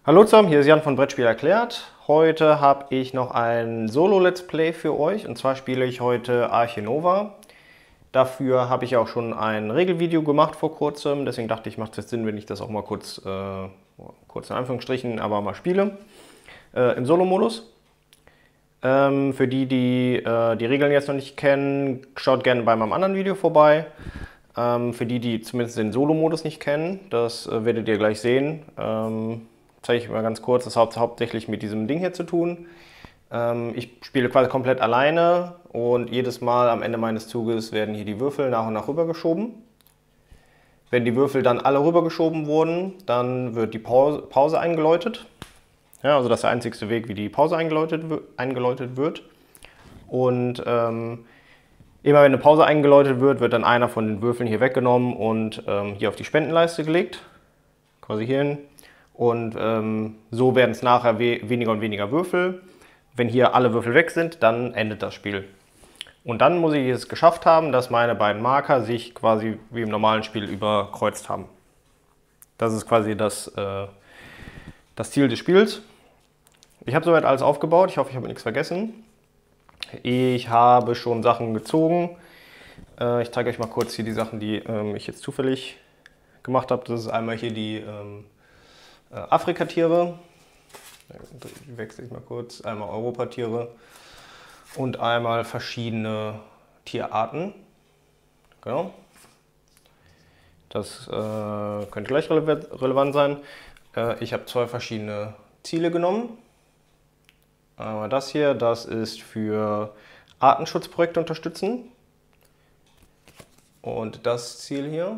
Hallo zusammen, hier ist Jan von Brettspiel erklärt. Heute habe ich noch ein Solo-Let's Play für euch und zwar spiele ich heute Arche Nova. Dafür habe ich auch schon ein Regelvideo gemacht vor kurzem, deswegen dachte ich, macht es jetzt Sinn, wenn ich das auch mal kurz in Anführungsstrichen, aber mal spiele. Im Solo-Modus. Für die die Regeln jetzt noch nicht kennen, schaut gerne bei meinem anderen Video vorbei. Für die zumindest den Solo-Modus nicht kennen, das werdet ihr gleich sehen. Zeige ich mal ganz kurz, das hat hauptsächlich mit diesem Ding hier zu tun. Ich spiele quasi komplett alleine und jedes Mal am Ende meines Zuges werden hier die Würfel nach und nach rübergeschoben. Wenn die Würfel dann alle rübergeschoben wurden, dann wird die Pause eingeläutet. Ja, also das ist der einzigste Weg, wie die Pause eingeläutet wird. Und immer wenn eine Pause eingeläutet wird, wird dann einer von den Würfeln hier weggenommen und hier auf die Spendenleiste gelegt. Quasi hierhin. Und so werden es nachher weniger und weniger Würfel. Wenn hier alle Würfel weg sind, dann endet das Spiel. Und dann muss ich es geschafft haben, dass meine beiden Marker sich quasi wie im normalen Spiel überkreuzt haben. Das ist quasi das Ziel des Spiels. Ich habe soweit alles aufgebaut. Ich hoffe, ich habe nichts vergessen. Ich habe schon Sachen gezogen. Ich zeige euch mal kurz hier die Sachen, die ich jetzt zufällig gemacht habe. Das ist einmal hier die Afrikatiere, die wechsle ich mal kurz, einmal Europatiere und einmal verschiedene Tierarten. Genau. Das könnte gleich relevant sein. Ich habe zwei verschiedene Ziele genommen. Einmal das hier, das ist für Artenschutzprojekte unterstützen. Und das Ziel hier,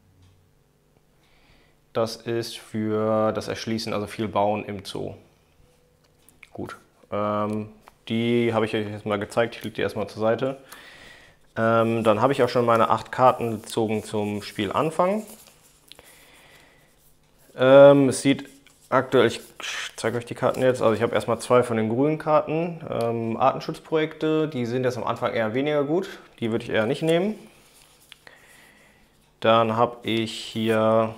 das ist für das Erschließen, also viel Bauen im Zoo. Gut, die habe ich euch jetzt mal gezeigt, ich lege die erstmal zur Seite. Dann habe ich auch schon meine 8 Karten gezogen zum Spielanfang. Es sieht aktuell, ich zeige euch die Karten jetzt, also ich habe erstmal 2 von den grünen Karten, Artenschutzprojekte, die sind jetzt am Anfang eher weniger gut, die würde ich eher nicht nehmen. Dann habe ich hier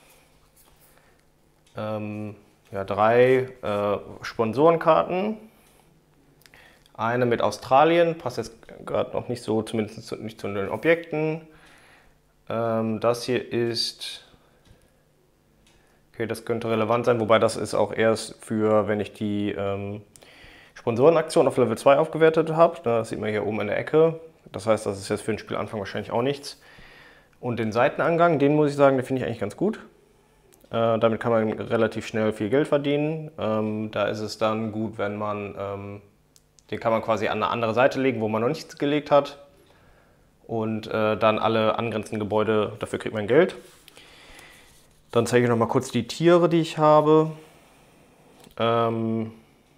3 Sponsorenkarten. Eine mit Australien, passt jetzt gerade noch nicht so, zumindest nicht zu den Objekten. Das hier ist, okay, das könnte relevant sein, wobei das ist auch erst für, wenn ich die Sponsorenaktion auf Level 2 aufgewertet habe. Das sieht man hier oben in der Ecke. Das heißt, das ist jetzt für den Spielanfang wahrscheinlich auch nichts. Und den Seitenangang, den muss ich sagen, den finde ich eigentlich ganz gut. Damit kann man relativ schnell viel Geld verdienen. Da ist es dann gut, wenn man, den kann man quasi an eine andere Seite legen, wo man noch nichts gelegt hat. Und dann alle angrenzenden Gebäude, dafür kriegt man Geld. Dann zeige ich noch mal kurz die Tiere, die ich habe. Ich habe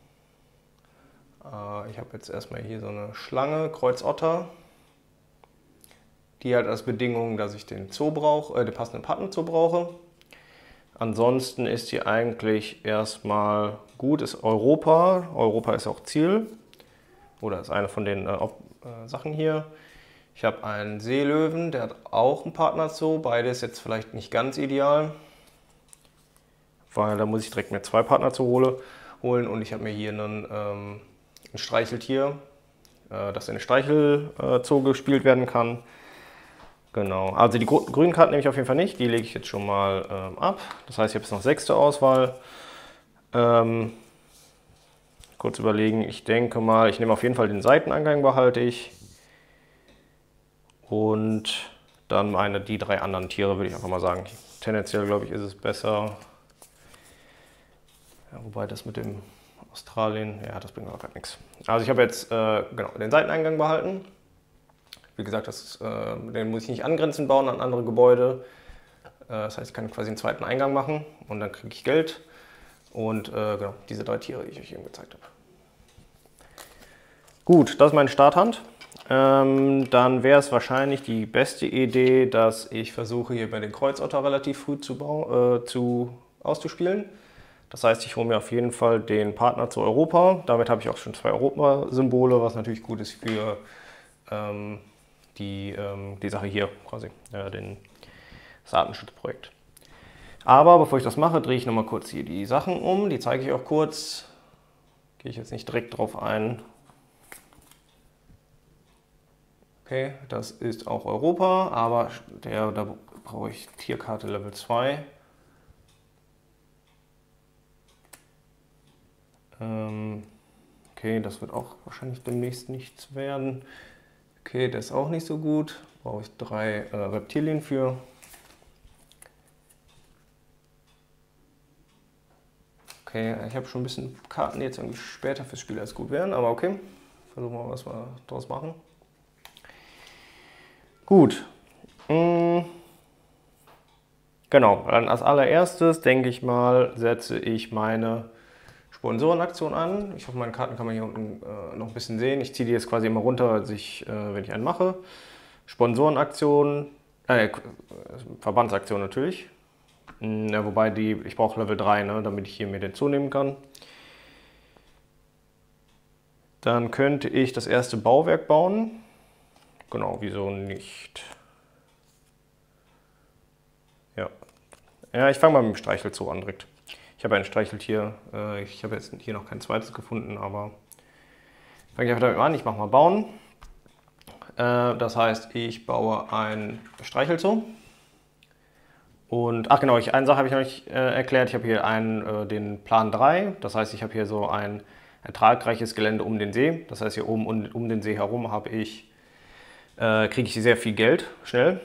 jetzt erstmal hier so eine Schlange, Kreuzotter. Die hat als Bedingung, dass ich den Zoo brauche, den passenden Partner-Zoo brauche. Ansonsten ist hier eigentlich erstmal gut, ist Europa. Europa ist auch Ziel. Oder ist eine von den Sachen hier. Ich habe einen Seelöwen, der hat auch einen Partner-Zoo. Beides jetzt vielleicht nicht ganz ideal. Weil da muss ich direkt mir 2 Partner-Zoo holen. Und ich habe mir hier ein Streicheltier, das in den Streichelzoo gespielt werden kann. Genau, also die grünen Karten nehme ich auf jeden Fall nicht, die lege ich jetzt schon mal ab. Das heißt, ich habe jetzt noch 6. Auswahl. Kurz überlegen, ich denke mal, ich nehme auf jeden Fall den Seitenangang, behalte ich. Und dann die 3 anderen Tiere, würde ich einfach mal sagen. Tendenziell, glaube ich, ist es besser. Ja, wobei das mit dem Australien, ja, das bringt auch gar nichts. Also ich habe jetzt genau, den Seiteneingang behalten. Wie gesagt, den muss ich nicht angrenzend bauen an andere Gebäude. Das heißt, ich kann quasi einen zweiten Eingang machen und dann kriege ich Geld. Und genau, diese 3 Tiere, die ich euch eben gezeigt habe. Gut, das ist meine Starthand. Dann wäre es wahrscheinlich die beste Idee, dass ich versuche, hier bei den Kreuzotter relativ früh auszuspielen. Das heißt, ich hole mir auf jeden Fall den Partner zu Europa. Damit habe ich auch schon 2 Europa-Symbole, was natürlich gut ist für die Sache hier quasi, das Artenschutzprojekt. Aber bevor ich das mache, drehe ich nochmal kurz hier die Sachen um. Die zeige ich auch kurz. Gehe ich jetzt nicht direkt drauf ein. Okay, das ist auch Europa, aber da brauche ich Tierkarte Level 2. Okay, das wird auch wahrscheinlich demnächst nichts werden. Okay, der ist auch nicht so gut. Brauche ich 3 Reptilien für. Okay, ich habe schon ein bisschen Karten, die jetzt irgendwie später fürs Spiel als gut wären, aber okay. Versuchen wir mal, was wir daraus machen. Gut. Genau, dann als allererstes denke ich mal, setze ich meine Sponsorenaktion an. Ich hoffe, meine Karten kann man hier unten noch ein bisschen sehen. Ich ziehe die jetzt quasi immer runter, wenn ich einen mache. Sponsorenaktion, Verbandsaktion natürlich. Ja, wobei ich brauche Level 3, ne, damit ich hier mir den zunehmen kann. Dann könnte ich das erste Bauwerk bauen. Genau, wieso nicht? Ja, ich fange mal mit dem Streichelzoo an direkt. Ich habe ein Streicheltier. Ich habe jetzt hier noch kein zweites gefunden, aber fange ich einfach damit an. Ich mache mal Bauen. Das heißt, ich baue ein Streichelzoo. Und, ach genau, eine Sache habe ich noch nicht erklärt. Ich habe hier den Plan 3. Das heißt, ich habe hier so ein ertragreiches Gelände um den See. Das heißt, hier oben um den See herum kriege ich sehr viel Geld, schnell.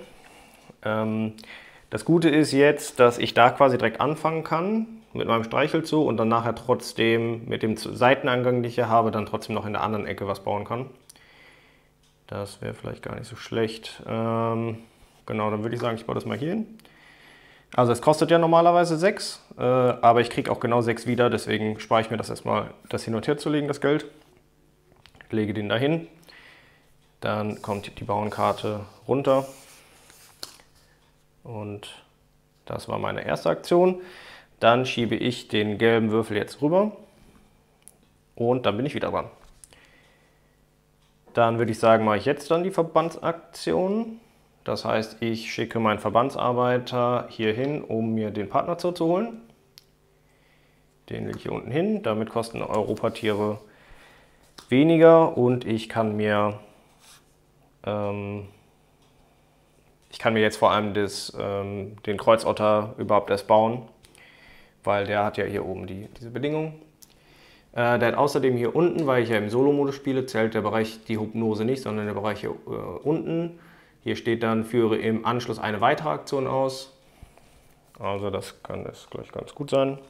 Das Gute ist jetzt, dass ich da quasi direkt anfangen kann mit meinem Streichelzoo und dann nachher trotzdem mit dem Seiteneingang, den ich hier habe, dann trotzdem noch in der anderen Ecke was bauen kann. Das wäre vielleicht gar nicht so schlecht. Genau, dann würde ich sagen, ich baue das mal hier hin. Also es kostet ja normalerweise 6, aber ich kriege auch genau 6 wieder, deswegen spare ich mir das erstmal, das hin und her zu legen, das Geld. Lege den dahin, dann kommt die Bauernkarte runter und das war meine erste Aktion. Dann schiebe ich den gelben Würfel jetzt rüber und dann bin ich wieder dran. Dann würde ich sagen, mache ich jetzt dann die Verbandsaktion. Das heißt, ich schicke meinen Verbandsarbeiter hier hin, um mir den Partnerzoo zu holen. Den lege ich hier unten hin. Damit kosten Europatiere weniger und ich kann mir jetzt vor allem den Kreuzotter überhaupt erst bauen, weil der hat ja hier oben diese Bedingung. Der hat außerdem hier unten, weil ich ja im Solo-Modus spiele, zählt der Bereich die Hypnose nicht, sondern der Bereich hier unten. Hier steht dann, führe im Anschluss eine weitere Aktion aus. Also das kann jetzt gleich ganz gut sein.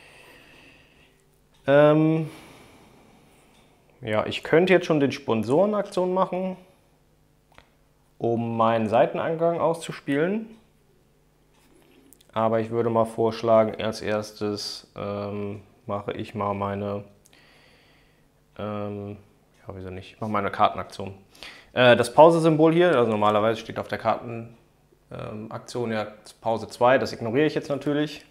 Ja, ich könnte jetzt schon den Sponsorenaktion machen, um meinen Seiteneingang auszuspielen. Aber ich würde mal vorschlagen, als erstes mache ich mal meine, wieso nicht? Ich mache meine Kartenaktion. Das Pause-Symbol hier, also normalerweise steht auf der Kartenaktion ja Pause 2, das ignoriere ich jetzt natürlich.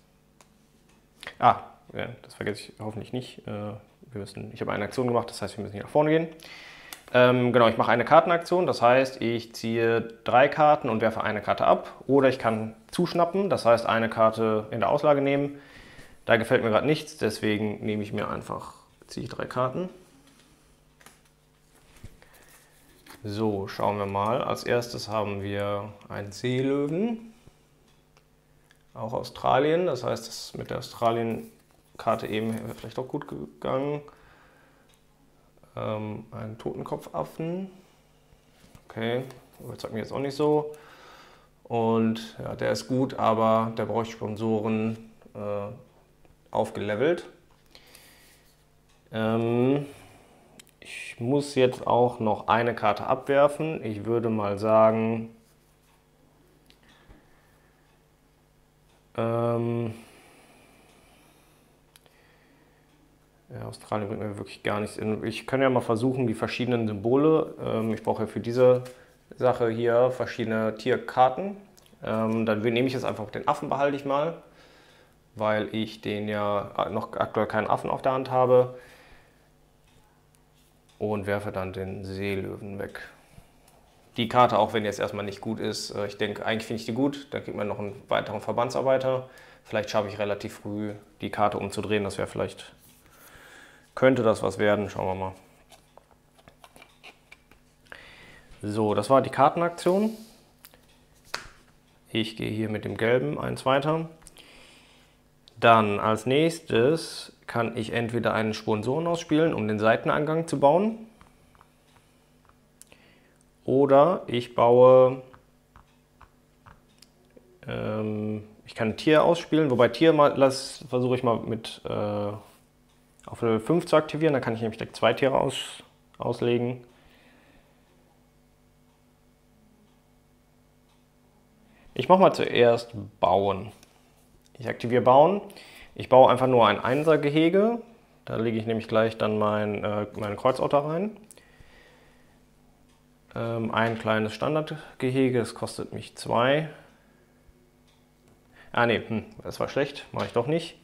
Das vergesse ich hoffentlich nicht. Ich habe eine Aktion gemacht, das heißt, wir müssen hier nach vorne gehen. Genau, ich mache eine Kartenaktion, das heißt, ich ziehe 3 Karten und werfe eine Karte ab. Oder ich kann zuschnappen, das heißt, eine Karte in der Auslage nehmen. Da gefällt mir gerade nichts, deswegen ziehe ich 3 Karten. So, schauen wir mal. Als erstes haben wir einen Seelöwen, auch Australien. Das heißt, das ist mit der Australien-Karte eben vielleicht auch gut gegangen. Einen Totenkopfaffen. Okay, überzeugt mich jetzt auch nicht so. Und ja, der ist gut, aber der braucht Sponsoren aufgelevelt. Ich muss jetzt auch noch eine Karte abwerfen. Ich würde mal sagen, Australien bringt mir wirklich gar nichts. Ich kann ja mal versuchen, die verschiedenen Symbole. Ich brauche ja für diese Sache hier verschiedene Tierkarten. Dann nehme ich jetzt einfach den Affen, behalte ich mal, weil ich den ja noch aktuell keinen Affen auf der Hand habe. Und werfe dann den Seelöwen weg. die Karte, auch wenn die jetzt erstmal nicht gut ist, ich denke, eigentlich finde ich die gut. Dann kriegt man noch einen weiteren Verbandsarbeiter. Vielleicht schaffe ich relativ früh die Karte umzudrehen. Das wäre vielleicht, könnte das was werden. Schauen wir mal. So, das war die Kartenaktion. Ich gehe hier mit dem gelben eins weiter. Dann als nächstes kann ich entweder einen Sponsoren ausspielen, um den Seiteneingang zu bauen. Oder ich baue, ich kann ein Tier ausspielen, wobei Tier versuche ich mal mit auf Level 5 zu aktivieren. Dann kann ich nämlich direkt 2 Tiere auslegen. Ich mache mal zuerst Bauen. Ich aktiviere Bauen. Ich baue einfach nur ein Einser-Gehege. Da lege ich nämlich gleich dann meine Kreuzotter rein. Ein kleines Standardgehege, das kostet mich 2. Ah ne, das war schlecht, mache ich doch nicht.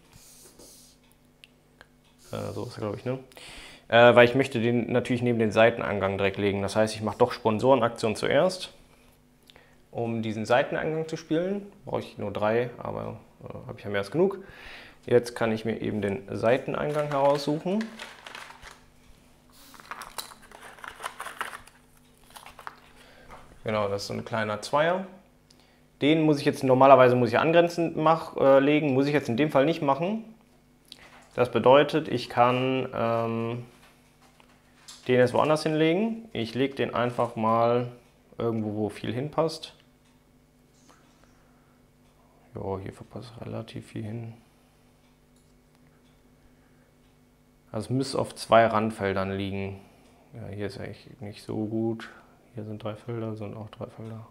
So ist er, glaube ich, ne? Weil ich möchte den natürlich neben den Seiteneingang direkt legen. Das heißt, ich mache doch Sponsorenaktion zuerst. Um diesen Seiteneingang zu spielen, brauche ich nur 3, aber habe ich ja mehr als genug. Jetzt kann ich mir eben den Seiteneingang heraussuchen. Genau, das ist so ein kleiner Zweier. Den muss ich jetzt normalerweise angrenzend legen, muss ich jetzt in dem Fall nicht machen. Das bedeutet, ich kann den jetzt woanders hinlegen. Ich lege den einfach mal irgendwo, wo viel hinpasst. Ja, hier verpasst relativ viel hin. Also es müsste auf 2 Randfeldern liegen. Ja, hier ist eigentlich nicht so gut. Hier sind 3 Felder, sind auch 3 Felder.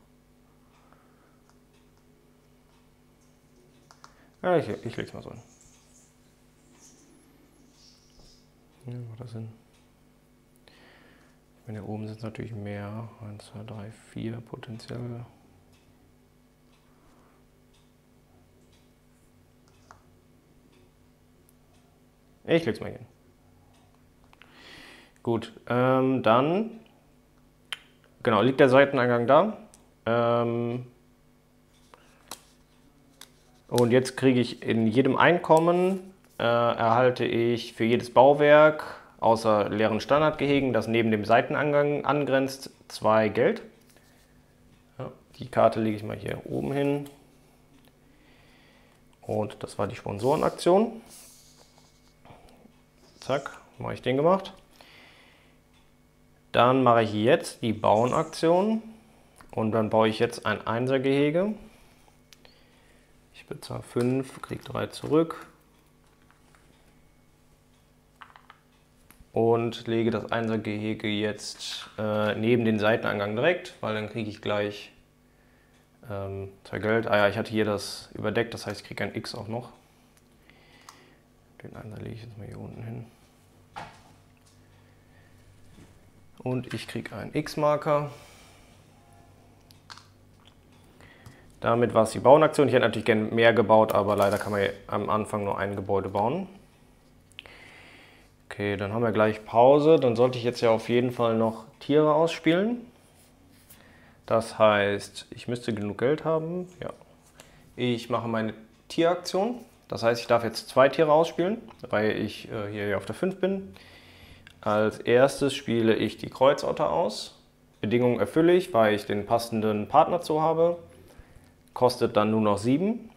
Ja, ich lege es mal so hin. Ja, macht das Sinn. Wenn hier oben sind es natürlich mehr. 1, 2, 3, 4 potenziell. Ich lege es mal hin. Gut, dann genau, liegt der Seiteneingang da. Und jetzt kriege ich in jedem Einkommen, erhalte ich für jedes Bauwerk, außer leeren Standardgehegen, das neben dem Seiteneingang angrenzt, 2 Geld. Ja, die Karte lege ich mal hier oben hin. Und das war die Sponsorenaktion. Zack, habe ich den gemacht. Dann mache ich jetzt die Bauenaktion und dann baue ich jetzt ein Einser-Gehege. Ich bezahle 5, kriege 3 zurück und lege das Einser-Gehege jetzt neben den Seiteneingang direkt, weil dann kriege ich gleich 2 Geld. Ah ja, ich hatte hier das überdeckt, das heißt, ich kriege ein X auch noch. Den Einser lege ich jetzt mal hier unten hin. Und ich kriege einen X-Marker. Damit war es die Bauenaktion. Ich hätte natürlich gerne mehr gebaut, aber leider kann man am Anfang nur ein Gebäude bauen. Okay, dann haben wir gleich Pause. Dann sollte ich jetzt ja auf jeden Fall noch Tiere ausspielen. Das heißt, ich müsste genug Geld haben. Ja. Ich mache meine Tieraktion. Das heißt, ich darf jetzt 2 Tiere ausspielen, weil ich hier auf der 5 bin. Als erstes spiele ich die Kreuzotter aus. Bedingungen erfülle ich, weil ich den passenden Partner zu habe. Kostet dann nur noch 7.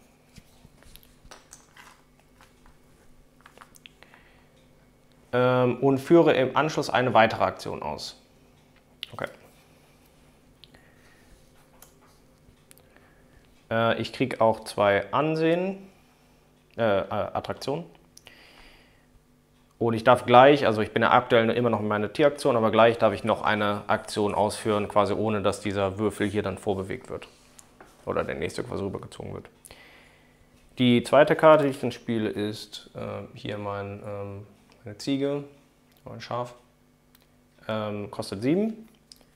Und führe im Anschluss eine weitere Aktion aus. Okay. Ich kriege auch 2 Attraktionen. Und ich darf gleich, also ich bin ja aktuell immer noch in meiner Tieraktion, aber gleich darf ich noch eine Aktion ausführen, quasi ohne dass dieser Würfel hier dann vorbewegt wird. Oder der nächste quasi rübergezogen wird. Die zweite Karte, die ich dann spiele, ist hier meine Ziege, mein Schaf. Kostet 7.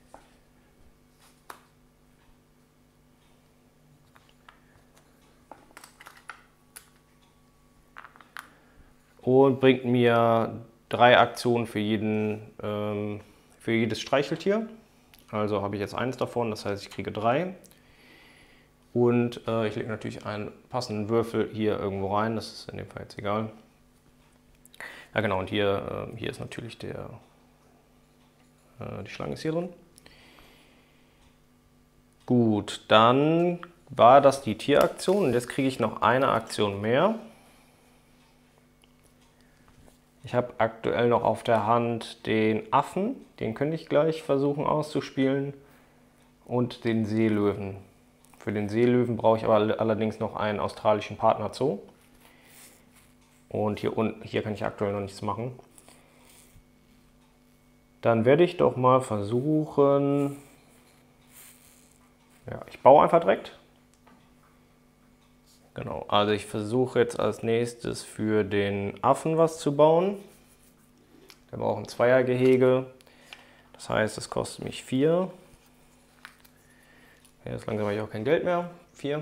Und bringt mir 3 Aktionen für jedes Streicheltier. Also habe ich jetzt eins davon, das heißt, ich kriege 3. Und ich lege natürlich einen passenden Würfel hier irgendwo rein, das ist in dem Fall jetzt egal. Ja genau, und hier ist natürlich die Schlange ist hier drin. Gut, dann war das die Tieraktion und jetzt kriege ich noch eine Aktion mehr. Ich habe aktuell noch auf der Hand den Affen, den könnte ich gleich versuchen auszuspielen, und den Seelöwen. Für den Seelöwen brauche ich aber allerdings noch einen australischen Partnerzoo. Und hier kann ich aktuell noch nichts machen. Dann werde ich doch mal versuchen, ja, ich baue einfach direkt. Genau, also ich versuche jetzt als nächstes für den Affen was zu bauen. Der braucht ein Zweiergehege, das heißt, es kostet mich 4. Jetzt langsam habe ich auch kein Geld mehr. 4.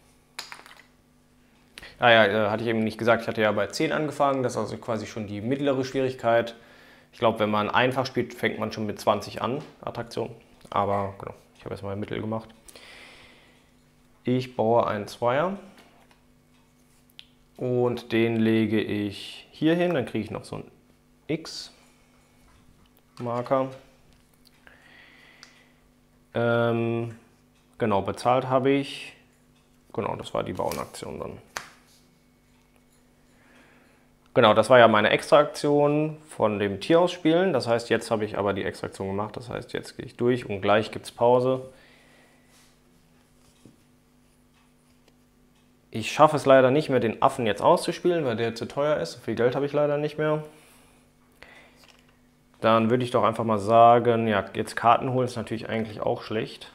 Ah ja, hatte ich eben nicht gesagt, ich hatte ja bei 10 angefangen, das ist also quasi schon die mittlere Schwierigkeit. Ich glaube, wenn man einfach spielt, fängt man schon mit 20 an, Attraktion. Aber genau, ich habe jetzt mal Mittel gemacht. Ich baue einen Zweier und den lege ich hier hin, dann kriege ich noch so einen X-Marker. Genau, bezahlt habe ich, genau, das war die Bauenaktion dann. Genau, das war ja meine Extraaktion von dem Tier ausspielen. Das heißt, jetzt habe ich aber die Extraktion gemacht. Das heißt, jetzt gehe ich durch und gleich gibt es Pause. Ich schaffe es leider nicht mehr, den Affen jetzt auszuspielen, weil der zu teuer ist. So viel Geld habe ich leider nicht mehr. Dann würde ich doch einfach mal sagen, ja, jetzt Karten holen ist natürlich eigentlich auch schlecht.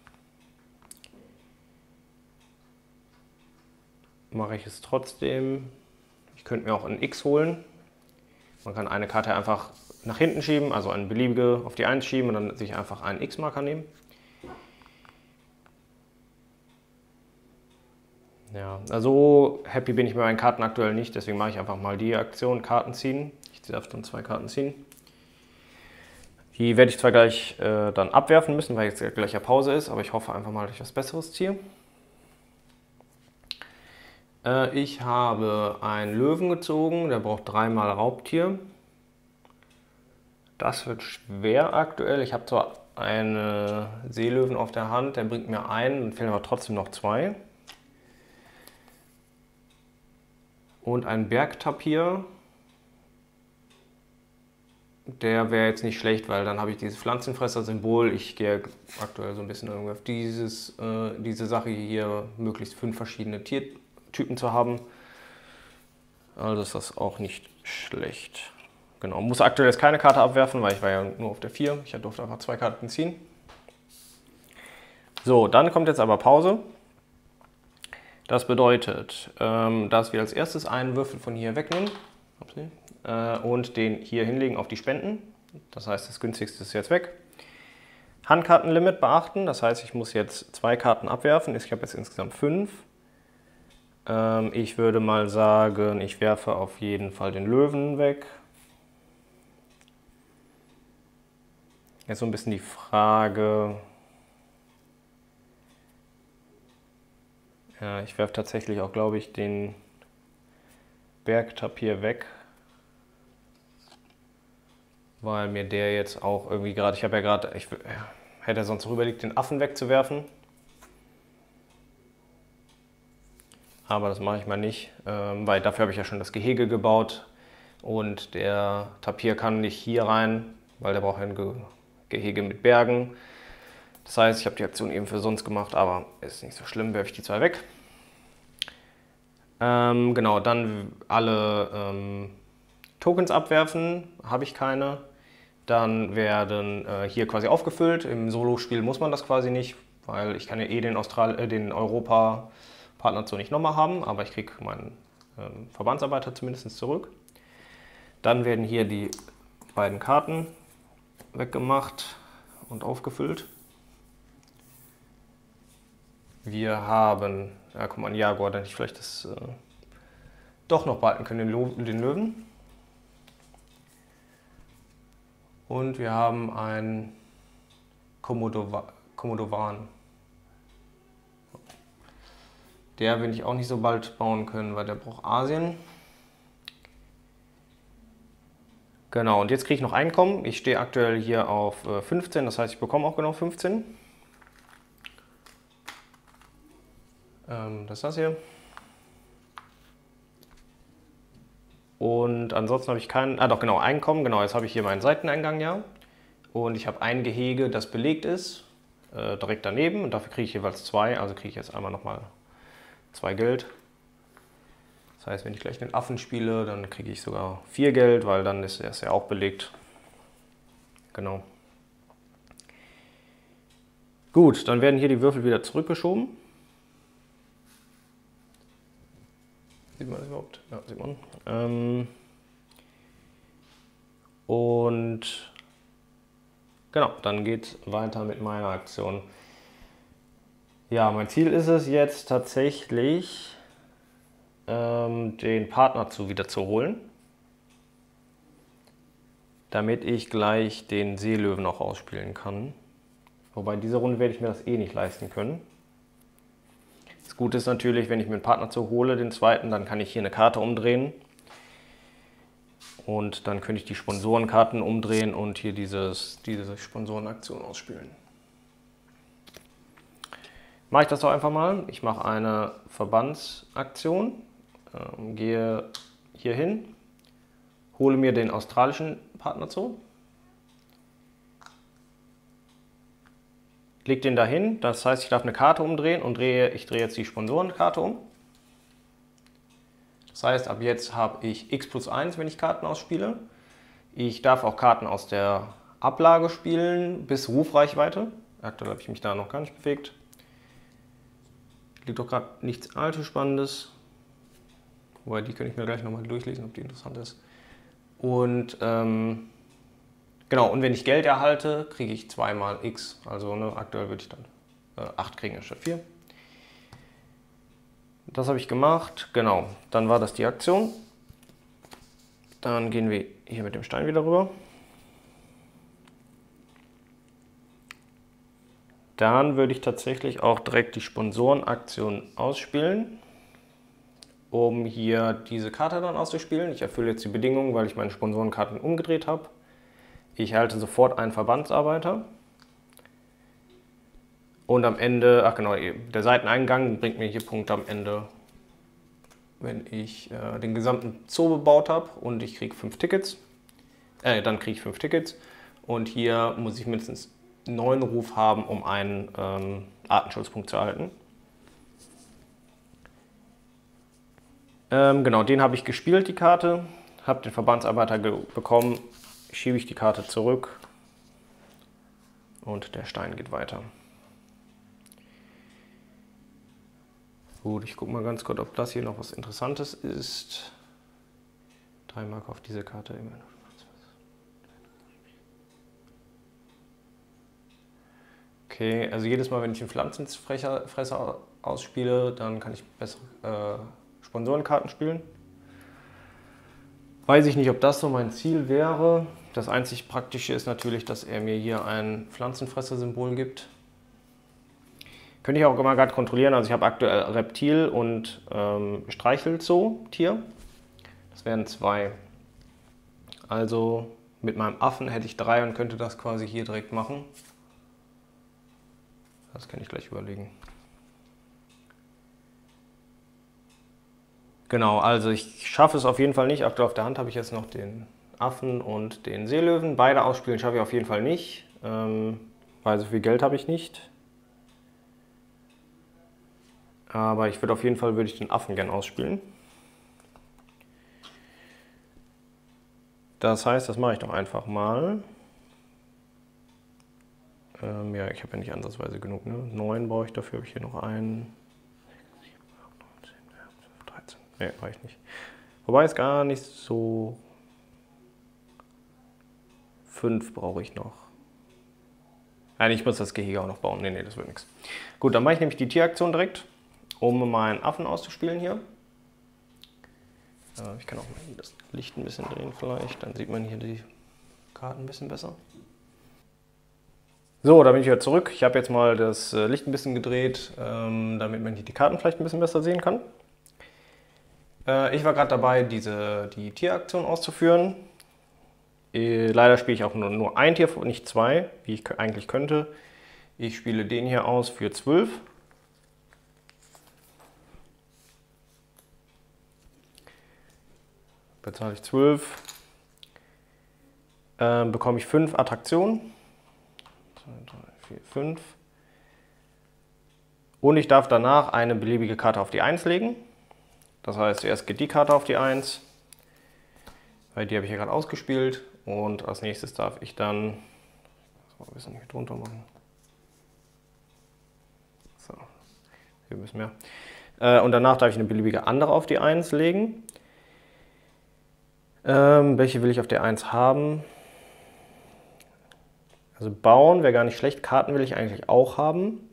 Mache ich es trotzdem. Ich könnte mir auch ein X holen. Man kann eine Karte einfach nach hinten schieben, also eine beliebige auf die 1 schieben und dann sich einfach einen X-Marker nehmen. Ja, also happy bin ich mit meinen Karten aktuell nicht, deswegen mache ich einfach mal die Aktion, Karten ziehen. Ich darf dann 2 Karten ziehen. Die werde ich zwar gleich dann abwerfen müssen, weil jetzt gleich ja Pause ist, aber ich hoffe einfach mal, dass ich was Besseres ziehe. Ich habe einen Löwen gezogen, der braucht 3-mal Raubtier. Das wird schwer aktuell. Ich habe zwar einen Seelöwen auf der Hand, der bringt mir einen, dann fehlen aber trotzdem noch 2. Und ein Bergtapir. Der wäre jetzt nicht schlecht, weil dann habe ich dieses Pflanzenfresser-Symbol. Ich gehe aktuell so ein bisschen irgendwie auf diese Sache hier, möglichst 5 verschiedene Tiertypen zu haben. Also ist das auch nicht schlecht. Genau, muss aktuell jetzt keine Karte abwerfen, weil ich war ja nur auf der 4. Ich durfte einfach 2 Karten ziehen. So, dann kommt jetzt aber Pause. Das bedeutet, dass wir als erstes einen Würfel von hier wegnehmen und den hier hinlegen auf die Spenden. Das heißt, das günstigste ist jetzt weg. Handkartenlimit beachten, das heißt, ich muss jetzt 2 Karten abwerfen. Ich habe jetzt insgesamt 5. Ich würde mal sagen, ich werfe auf jeden Fall den Löwen weg. Jetzt so ein bisschen die Frage. Ja, ich werfe tatsächlich auch, glaube ich, den Bergtapir weg. Weil mir der jetzt auch irgendwie gerade, ich hätte sonst auch überlegt, den Affen wegzuwerfen. Aber das mache ich mal nicht, weil dafür habe ich ja schon das Gehege gebaut. Und der Tapir kann nicht hier rein, weil der braucht ein Gehege mit Bergen. Das heißt, ich habe die Aktion eben für sonst gemacht, aber ist nicht so schlimm, werfe ich die 2 weg. Genau, dann alle Tokens abwerfen, habe ich keine. Dann werden hier quasi aufgefüllt. Im Solo-Spiel muss man das quasi nicht, weil ich kann ja eh den Europa-Partner so nicht nochmal haben, aber ich kriege meinen Verbandsarbeiter zumindest zurück. Dann werden hier die beiden Karten weggemacht und aufgefüllt. Wir haben, ja guck mal, ein Jaguar, dann hätte ich vielleicht das doch noch behalten können, den Löwen. Und wir haben einen Komodowan. Der will ich auch nicht so bald bauen können, weil der braucht Asien. Genau, und jetzt kriege ich noch Einkommen. Ich stehe aktuell hier auf 15, das heißt, ich bekomme auch genau 15. Das ist das hier. Und ansonsten habe ich keinen, doch genau, Einkommen. Genau, jetzt habe ich hier meinen Seiteneingang, ja. Und ich habe ein Gehege, das belegt ist, direkt daneben. Und dafür kriege ich jeweils 2, also kriege ich jetzt einmal nochmal 2 Geld. Das heißt, wenn ich gleich den Affen spiele, dann kriege ich sogar 4 Geld, weil dann ist es ja auch belegt. Genau. Gut, dann werden hier die Würfel wieder zurückgeschoben. Sieht man das überhaupt? Ja, sieht man. Und genau, dann geht es weiter mit meiner Aktion. Ja, mein Ziel ist es jetzt tatsächlich, den Partner wieder zu holen, damit ich gleich den Seelöwen auch ausspielen kann. Wobei diese Runde werde ich mir das eh nicht leisten können. Das Gute ist natürlich, wenn ich mir einen Partner zu hole, den zweiten, dann kann ich hier eine Karte umdrehen. Und dann könnte ich die Sponsorenkarten umdrehen und hier diese Sponsorenaktion ausspielen. Mache ich das doch einfach mal. Ich mache eine Verbandsaktion, gehe hier hin, hole mir den australischen Partner zu, lege den dahin, das heißt, ich darf eine Karte umdrehen und ich drehe jetzt die Sponsorenkarte um. Das heißt, ab jetzt habe ich x+1, wenn ich Karten ausspiele. Ich darf auch Karten aus der Ablage spielen bis Rufreichweite. Aktuell habe ich mich da noch gar nicht bewegt. Liegt doch gerade nichts allzu Spannendes. Wobei, die könnte ich mir gleich nochmal durchlesen, ob die interessant ist. Und genau, und wenn ich Geld erhalte, kriege ich 2 mal x. Also aktuell würde ich dann 8 kriegen anstatt 4. Das habe ich gemacht. Genau, dann war das die Aktion. Dann gehen wir hier mit dem Stein wieder rüber. Dann würde ich tatsächlich auch direkt die Sponsorenaktion ausspielen, um hier diese Karte dann auszuspielen. Ich erfülle jetzt die Bedingungen, weil ich meine Sponsorenkarten umgedreht habe. Ich erhalte sofort einen Verbandsarbeiter. Und am Ende, ach genau, der Seiteneingang bringt mir hier Punkte am Ende, wenn ich den gesamten Zoo bebaut habe und ich kriege 5 Tickets. Dann kriege ich 5 Tickets. Und hier muss ich mindestens 9 Ruf haben, um einen Artenschutzpunkt zu erhalten. Genau, den habe ich gespielt, die Karte. Habe den Verbandsarbeiter bekommen. Schiebe ich die Karte zurück. Und der Stein geht weiter. Gut, ich gucke mal ganz kurz, ob das hier noch was Interessantes ist. 3 Mark auf diese Karte. Okay, also jedes Mal, wenn ich einen Pflanzenfresser ausspiele, dann kann ich bessere Sponsorenkarten spielen. Weiß ich nicht, ob das so mein Ziel wäre. Das einzig Praktische ist natürlich, dass er mir hier ein Pflanzenfresser-Symbol gibt. Könnte ich auch mal gerade kontrollieren. Also ich habe aktuell Reptil und Streichelzoo-Tier. Das wären 2. Also mit meinem Affen hätte ich 3 und könnte das quasi hier direkt machen. Das kann ich gleich überlegen. Genau, also ich schaffe es auf jeden Fall nicht. Aktuell auf der Hand habe ich jetzt noch den Affen und den Seelöwen. Beide ausspielen schaffe ich auf jeden Fall nicht, weil so viel Geld habe ich nicht. Aber ich würde auf jeden Fall den Affen gern ausspielen. Das heißt, das mache ich doch einfach mal. Ja, ich habe ja nicht ansatzweise genug. Ne? 9 brauche ich, dafür habe ich hier noch einen. 13. Ne, reicht nicht. Wobei es gar nicht so. 5 brauche ich noch. Nein, ich muss das Gehege auch noch bauen. Ne, das wird nichts. Gut, dann mache ich nämlich die Tieraktion direkt, um meinen Affen auszuspielen hier. Ich kann auch mal das Licht ein bisschen drehen vielleicht, dann sieht man hier die Karten ein bisschen besser. So, da bin ich wieder zurück. Ich habe jetzt mal das Licht ein bisschen gedreht, damit man hier die Karten vielleicht ein bisschen besser sehen kann. Ich war gerade dabei, die Tieraktion auszuführen. Leider spiele ich auch nur ein Tier, nicht zwei, wie ich eigentlich könnte. Ich spiele den hier aus für 12. Bezahle ich 12. Bekomme ich 5 Attraktionen. 2, 3, 4, 5. Und ich darf danach eine beliebige Karte auf die 1 legen. Das heißt, zuerst geht die Karte auf die 1, weil die habe ich hier gerade ausgespielt. Und als nächstes darf ich dann ein bisschen hier drunter machen. So, hier ein bisschen mehr. Und danach darf ich eine beliebige andere auf die 1 legen. Welche will ich auf der 1 haben? Also bauen wäre gar nicht schlecht. Karten will ich eigentlich auch haben.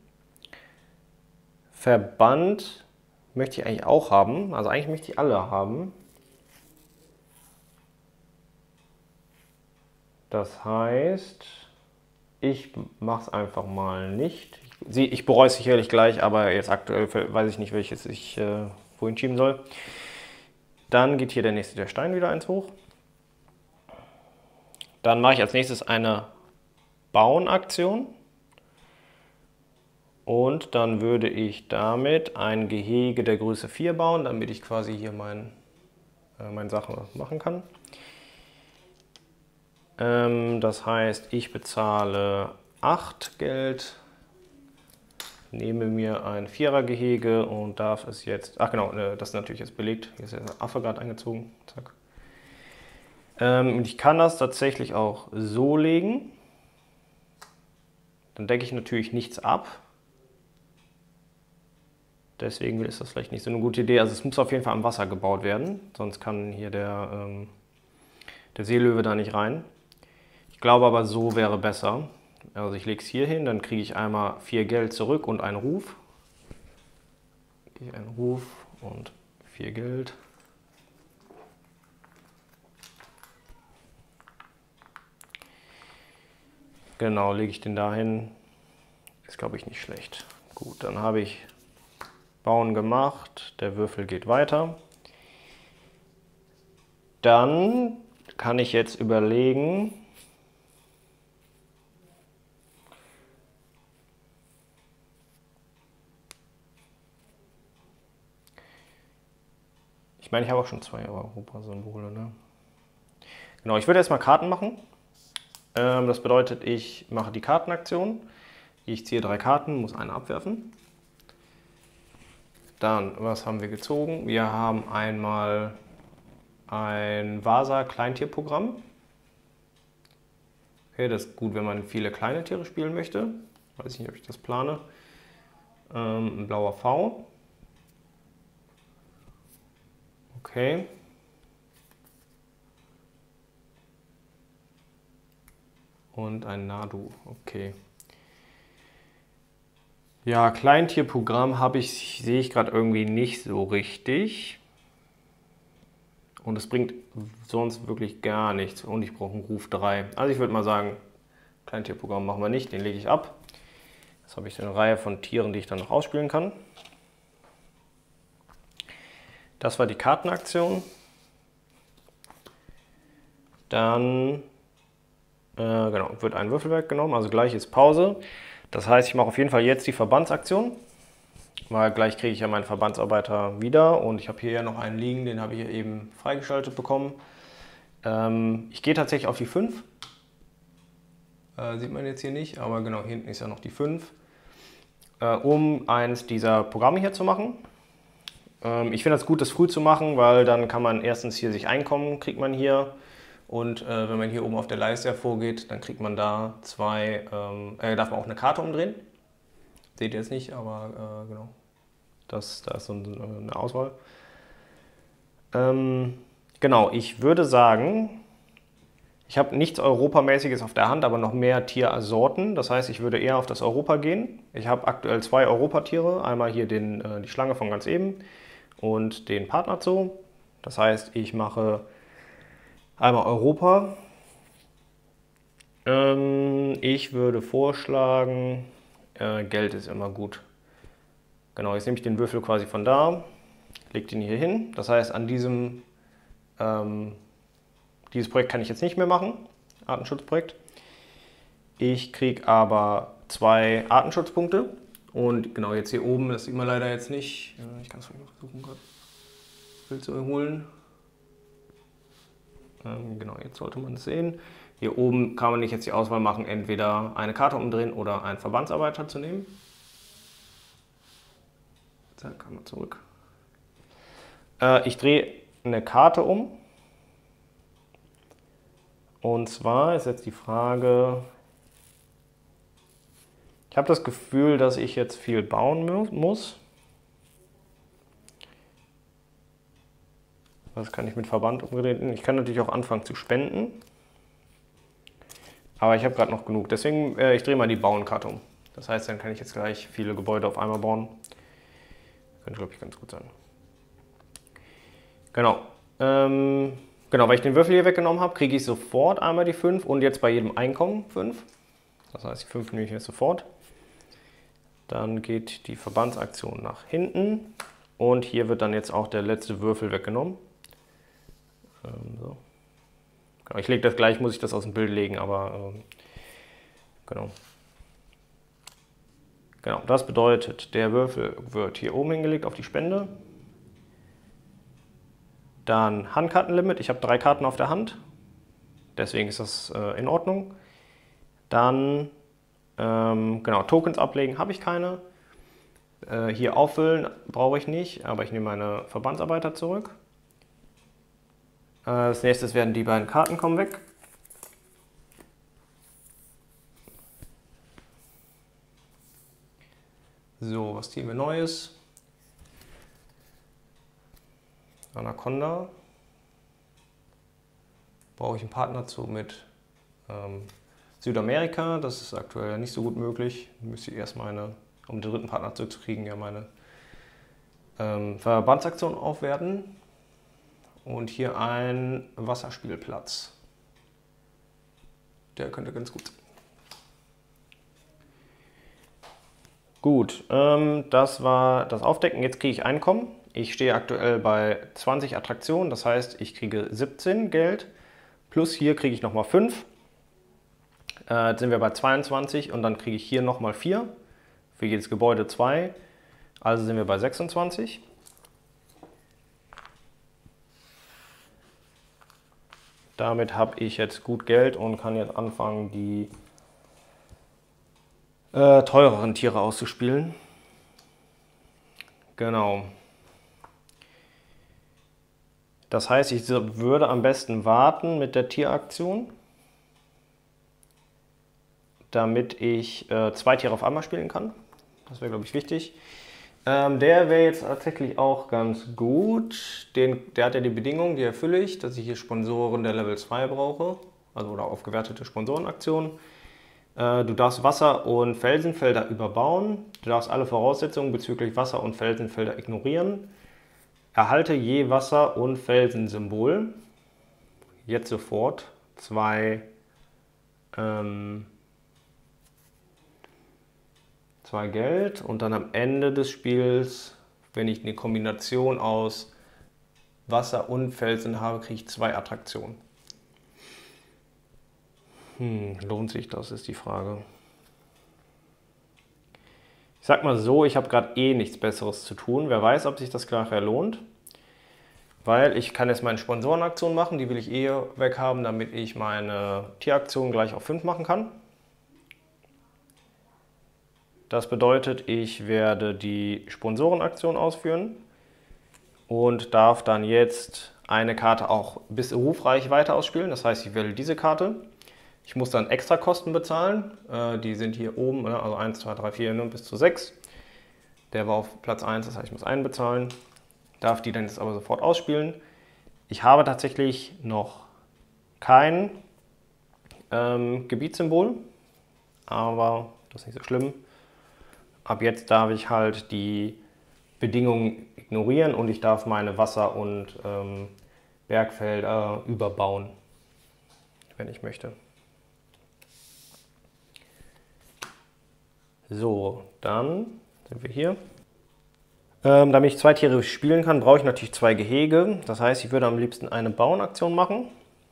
Verband möchte ich eigentlich auch haben. Also eigentlich möchte ich alle haben. Das heißt, ich mache es einfach mal nicht. Ich bereue es sicherlich gleich, aber jetzt aktuell weiß ich nicht, welches ich wohin schieben soll. Dann geht hier der Stein wieder eins hoch. Dann mache ich als nächstes eine Bauen-Aktion. Und dann würde ich damit ein Gehege der Größe 4 bauen, damit ich quasi hier meine Sachen machen kann. Das heißt, ich bezahle 8 Geld, nehme mir ein 4er-Gehege und darf es jetzt... Ach genau, das ist natürlich jetzt belegt. Hier ist der Affe gerade eingezogen. Zack. Und ich kann das tatsächlich auch so legen. Dann decke ich natürlich nichts ab. Deswegen ist das vielleicht nicht so eine gute Idee. Also es muss auf jeden Fall am Wasser gebaut werden, sonst kann hier der Seelöwe da nicht rein. Ich glaube aber, so wäre besser. Also ich lege es hier hin, dann kriege ich einmal 4 Geld zurück und einen Ruf. Ein Ruf und 4 Geld. Genau, lege ich den dahin. Ist, glaube ich, nicht schlecht. Gut, dann habe ich Bauen gemacht. Der Würfel geht weiter. Dann kann ich jetzt überlegen, ich meine, ich habe auch schon 2 Europa-Symbole, ne? Genau, ich würde erstmal Karten machen. Das bedeutet, ich mache die Kartenaktion. Ich ziehe 3 Karten, muss eine abwerfen. Dann, was haben wir gezogen? Wir haben einmal ein Vasa-Kleintierprogramm. Okay, das ist gut, wenn man viele kleine Tiere spielen möchte. Weiß ich nicht, ob ich das plane. Ein blauer V. Okay. Und ein Nadu. Okay. Ja, Kleintierprogramm sehe ich gerade irgendwie nicht so richtig. Und es bringt sonst wirklich gar nichts. Und ich brauche einen Ruf 3. Also ich würde mal sagen, Kleintierprogramm machen wir nicht, den lege ich ab. Jetzt habe ich eine Reihe von Tieren, die ich dann noch ausspielen kann. Das war die Kartenaktion. Dann genau, wird ein Würfel weggenommen, also gleich ist Pause. Das heißt, ich mache auf jeden Fall jetzt die Verbandsaktion, weil gleich kriege ich ja meinen Verbandsarbeiter wieder und ich habe hier ja noch einen liegen, den habe ich hier eben freigeschaltet bekommen. Ich gehe tatsächlich auf die 5. Sieht man jetzt hier nicht, aber genau, hier hinten ist ja noch die 5. Um eins dieser Programme hier zu machen. Ich finde es gut, das früh zu machen, weil dann kann man erstens hier sich Einkommen, kriegt man hier. Und wenn man hier oben auf der Leiste hervorgeht, dann kriegt man da darf man auch eine Karte umdrehen. Seht ihr jetzt nicht, aber genau, da ist so eine Auswahl. Genau, ich würde sagen, ich habe nichts Europamäßiges auf der Hand, aber noch mehr Tiersorten. Das heißt, ich würde eher auf das Europa gehen. Ich habe aktuell 2 Europatiere. Einmal hier die Schlange von ganz eben und den Partnerzoo. Das heißt, ich mache einmal Europa Ich würde vorschlagen, Geld ist immer gut. Genau, jetzt nehme ich den Würfel quasi von da, lege den hier hin. Das heißt, an dieses Projekt kann ich jetzt nicht mehr machen, Artenschutzprojekt. Ich kriege aber 2 Artenschutzpunkte. Und genau, jetzt hier oben, das sieht man leider jetzt nicht. Ich kann es vielleicht noch versuchen, gerade das Bild zu erholen. Genau, jetzt sollte man es sehen. Hier oben kann man nicht jetzt die Auswahl machen, entweder eine Karte umdrehen oder einen Verbandsarbeiter zu nehmen. Zack, kann man zurück. Ich drehe eine Karte um. Und zwar ist jetzt die Frage, ich habe das Gefühl, dass ich jetzt viel bauen muss. Das kann ich mit Verband umdrehen. Ich kann natürlich auch anfangen zu spenden. Aber ich habe gerade noch genug. Deswegen, ich drehe mal die Bauen-Karte um. Das heißt, dann kann ich jetzt gleich viele Gebäude auf einmal bauen. Könnte, glaube ich, ganz gut sein. Genau. Genau, weil ich den Würfel hier weggenommen habe, kriege ich sofort einmal die 5 und jetzt bei jedem Einkommen 5. Das heißt, die 5 nehme ich jetzt sofort. Dann geht die Verbandsaktion nach hinten. Und hier wird dann jetzt auch der letzte Würfel weggenommen. So. Genau, ich lege das gleich, muss ich das aus dem Bild legen, aber genau. Genau, das bedeutet, der Würfel wird hier oben hingelegt auf die Spende. Dann Handkartenlimit, ich habe 3 Karten auf der Hand, deswegen ist das in Ordnung. Dann, genau, Tokens ablegen habe ich keine. Hier auffüllen brauche ich nicht, aber ich nehme meine Verbandsarbeiter zurück. Als nächstes werden die beiden Karten kommen weg. So, was ziehen wir Neues? Anaconda. Brauche ich einen Partner zu mit Südamerika. Das ist aktuell nicht so gut möglich. Müsste ich erst meine, um den dritten Partner zu kriegen, ja meine Verbandsaktion aufwerten. Und hier ein Wasserspielplatz. Der könnte ganz gut sein. Gut, das war das Aufdecken. Jetzt kriege ich Einkommen. Ich stehe aktuell bei 20 Attraktionen, das heißt, ich kriege 17 Geld. Plus hier kriege ich nochmal 5. Jetzt sind wir bei 22 und dann kriege ich hier nochmal 4. Für jedes Gebäude 2. Also sind wir bei 26. Damit habe ich jetzt gut Geld und kann jetzt anfangen, die teureren Tiere auszuspielen. Genau. Das heißt, ich würde am besten warten mit der Tieraktion, damit ich 2 Tiere auf einmal spielen kann. Das wäre, glaube ich, wichtig. Der wäre jetzt tatsächlich auch ganz gut. Der hat ja die Bedingung, die erfülle ich, dass ich hier Sponsoren der Level 2 brauche, also oder aufgewertete Sponsorenaktionen. Du darfst Wasser- und Felsenfelder überbauen. Du darfst alle Voraussetzungen bezüglich Wasser- und Felsenfelder ignorieren. Erhalte je Wasser- und Felsensymbol. Jetzt sofort 2 Geld und dann am Ende des Spiels, wenn ich eine Kombination aus Wasser und Felsen habe, kriege ich 2 Attraktionen. Lohnt sich das, ist die Frage. Ich sag mal so, ich habe gerade eh nichts Besseres zu tun. Wer weiß, ob sich das nachher lohnt. Weil ich kann jetzt meine Sponsorenaktion machen, die will ich eh weghaben, damit ich meine Tieraktion gleich auf 5 machen kann. Das bedeutet, ich werde die Sponsorenaktion ausführen und darf dann jetzt eine Karte auch bis Rufreichweite ausspielen. Das heißt, ich wähle diese Karte. Ich muss dann extra Kosten bezahlen. Die sind hier oben, also 1, 2, 3, 4 bis zu 6. Der war auf Platz 1, das heißt, ich muss einen bezahlen. Darf die dann jetzt aber sofort ausspielen. Ich habe tatsächlich noch kein Gebietssymbol, aber das ist nicht so schlimm. Ab jetzt darf ich halt die Bedingungen ignorieren und ich darf meine Wasser- und Bergfelder überbauen, wenn ich möchte. So, dann sind wir hier. Damit ich 2 Tiere spielen kann, brauche ich natürlich 2 Gehege. Das heißt, ich würde am liebsten eine Bauenaktion machen.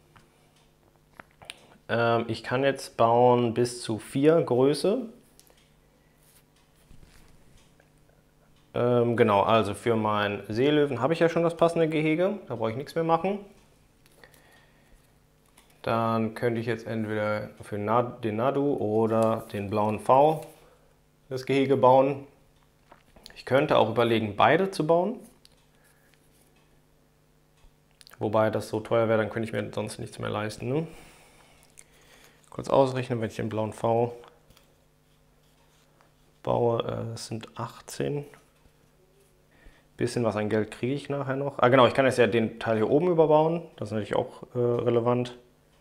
Ich kann jetzt bauen bis zu 4 Größe. Genau, also für meinen Seelöwen habe ich ja schon das passende Gehege. Da brauche ich nichts mehr machen. Dann könnte ich jetzt entweder für den Nadu oder den blauen V das Gehege bauen. Ich könnte auch überlegen, beide zu bauen. Wobei das so teuer wäre, dann könnte ich mir sonst nichts mehr leisten. Ne? Kurz ausrechnen, wenn ich den blauen V baue, das sind 18. Bisschen was an Geld kriege ich nachher noch. Ah genau, ich kann jetzt ja den Teil hier oben überbauen. Das ist natürlich auch relevant.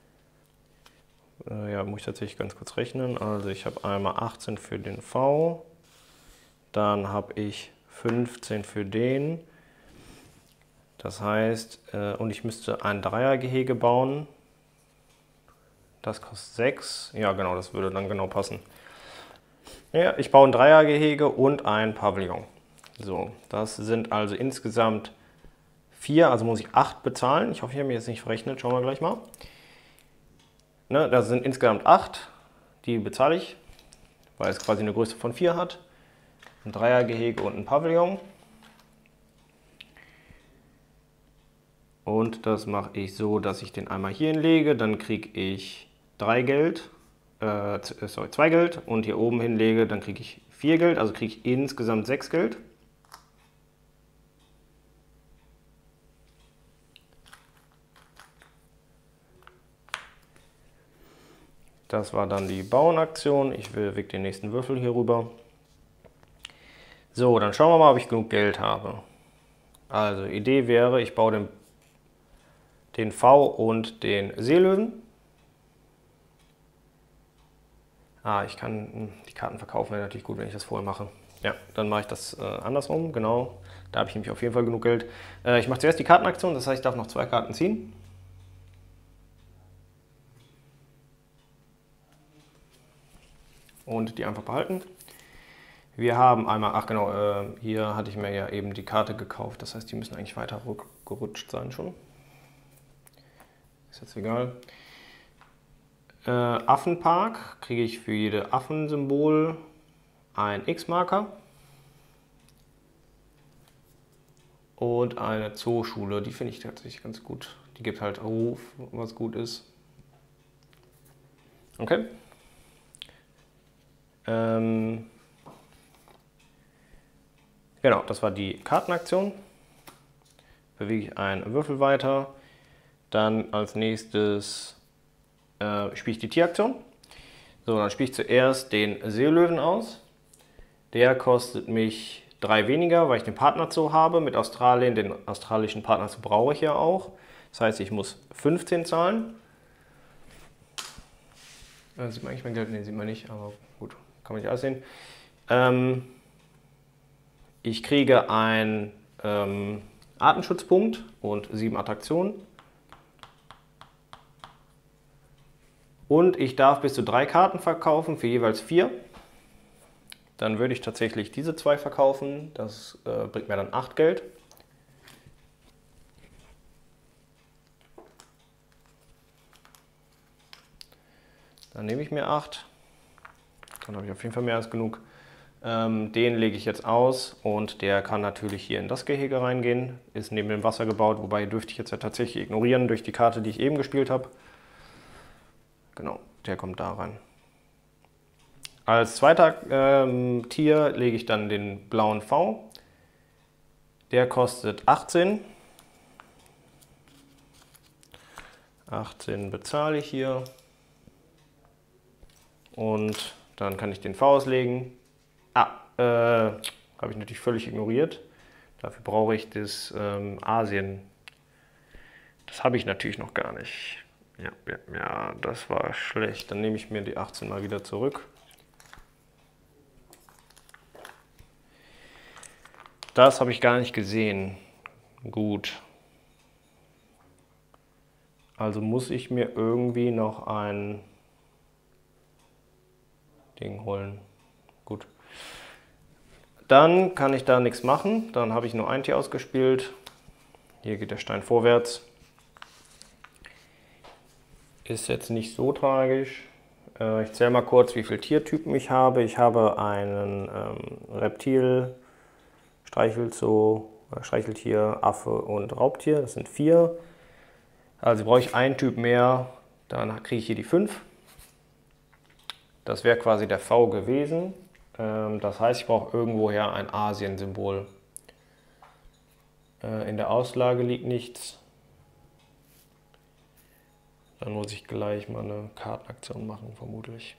Ja, muss ich tatsächlich ganz kurz rechnen. Also ich habe einmal 18 für den V. Dann habe ich 15 für den. Das heißt, und ich müsste ein Dreiergehege bauen. Das kostet 6. Ja genau, das würde dann genau passen. Ja, ich baue ein Dreiergehege und ein Pavillon. So, das sind also insgesamt 4, also muss ich 8 bezahlen. Ich hoffe, ich habe mich jetzt nicht verrechnet, schauen wir gleich mal. Ne, das sind insgesamt 8, die bezahle ich, weil es quasi eine Größe von 4 hat. Ein Dreiergehege und ein Pavillon. Und das mache ich so, dass ich den einmal hier hinlege, dann kriege ich 2 Geld und hier oben hinlege, dann kriege ich 4 Geld, also kriege ich insgesamt 6 Geld. Das war dann die Bauenaktion. Ich bewege den nächsten Würfel hier rüber. So, dann schauen wir mal, ob ich genug Geld habe. Also, Idee wäre, ich baue den V und den Seelöwen. Ich kann die Karten verkaufen, wäre natürlich gut, wenn ich das vorher mache. Ja, dann mache ich das andersrum, genau. Da habe ich nämlich auf jeden Fall genug Geld. Ich mache zuerst die Kartenaktion, das heißt, ich darf noch 2 Karten ziehen. Und die einfach behalten. Wir haben einmal, ach genau, hier hatte ich mir ja eben die Karte gekauft, das heißt, die müssen eigentlich weiter gerutscht sein schon. Ist jetzt egal. Affenpark kriege ich für jede Affensymbol ein X-Marker. Und eine Zooschule, die finde ich tatsächlich ganz gut. Die gibt halt Ruf, was gut ist. Okay. Genau, das war die Kartenaktion. Bewege ich einen Würfel weiter. Dann als nächstes spiele ich die Tieraktion. So, dann spiele ich zuerst den Seelöwen aus. Der kostet mich 3 weniger, weil ich den Partnerzoo habe. Mit Australien, den australischen Partnerzoo brauche ich ja auch. Das heißt, ich muss 15 zahlen. Sieht man eigentlich mein Geld? Ne, sieht man nicht, aber gut, kann man nicht alles sehen. Ich kriege einen Artenschutzpunkt und 7 Attraktionen. Und ich darf bis zu 3 Karten verkaufen für jeweils 4. Dann würde ich tatsächlich diese 2 verkaufen. Das bringt mir dann 8 Geld. Dann nehme ich mir 8. Dann habe ich auf jeden Fall mehr als genug. Den lege ich jetzt aus und der kann natürlich hier in das Gehege reingehen. Ist neben dem Wasser gebaut, wobei dürfte ich jetzt ja tatsächlich ignorieren durch die Karte, die ich eben gespielt habe. Genau, der kommt da rein. Als zweiter Tier lege ich dann den blauen V. Der kostet 18. 18 bezahle ich hier. Und dann kann ich den V auslegen. Habe ich natürlich völlig ignoriert. Dafür brauche ich das Asien. Das habe ich natürlich noch gar nicht. Ja, das war schlecht. Dann nehme ich mir die 18 mal wieder zurück. Das habe ich gar nicht gesehen. Gut. Also muss ich mir irgendwie noch ein Ding holen. Gut. dann kann ich da nichts machen. Dann habe ich nur ein Tier ausgespielt. Hier geht der Stein vorwärts. Ist jetzt nicht so tragisch. Ich zähle mal kurz, wie viele Tiertypen ich habe. Ich habe einen Reptil, Streichelzoo, Streicheltier, Affe und Raubtier. Das sind 4. Also brauche ich einen Typ mehr, dann kriege ich hier die 5. Das wäre quasi der V gewesen. Das heißt, ich brauche irgendwoher ein Asien-Symbol. In der Auslage liegt nichts. Dann muss ich gleich mal eine Kartenaktion machen, vermutlich.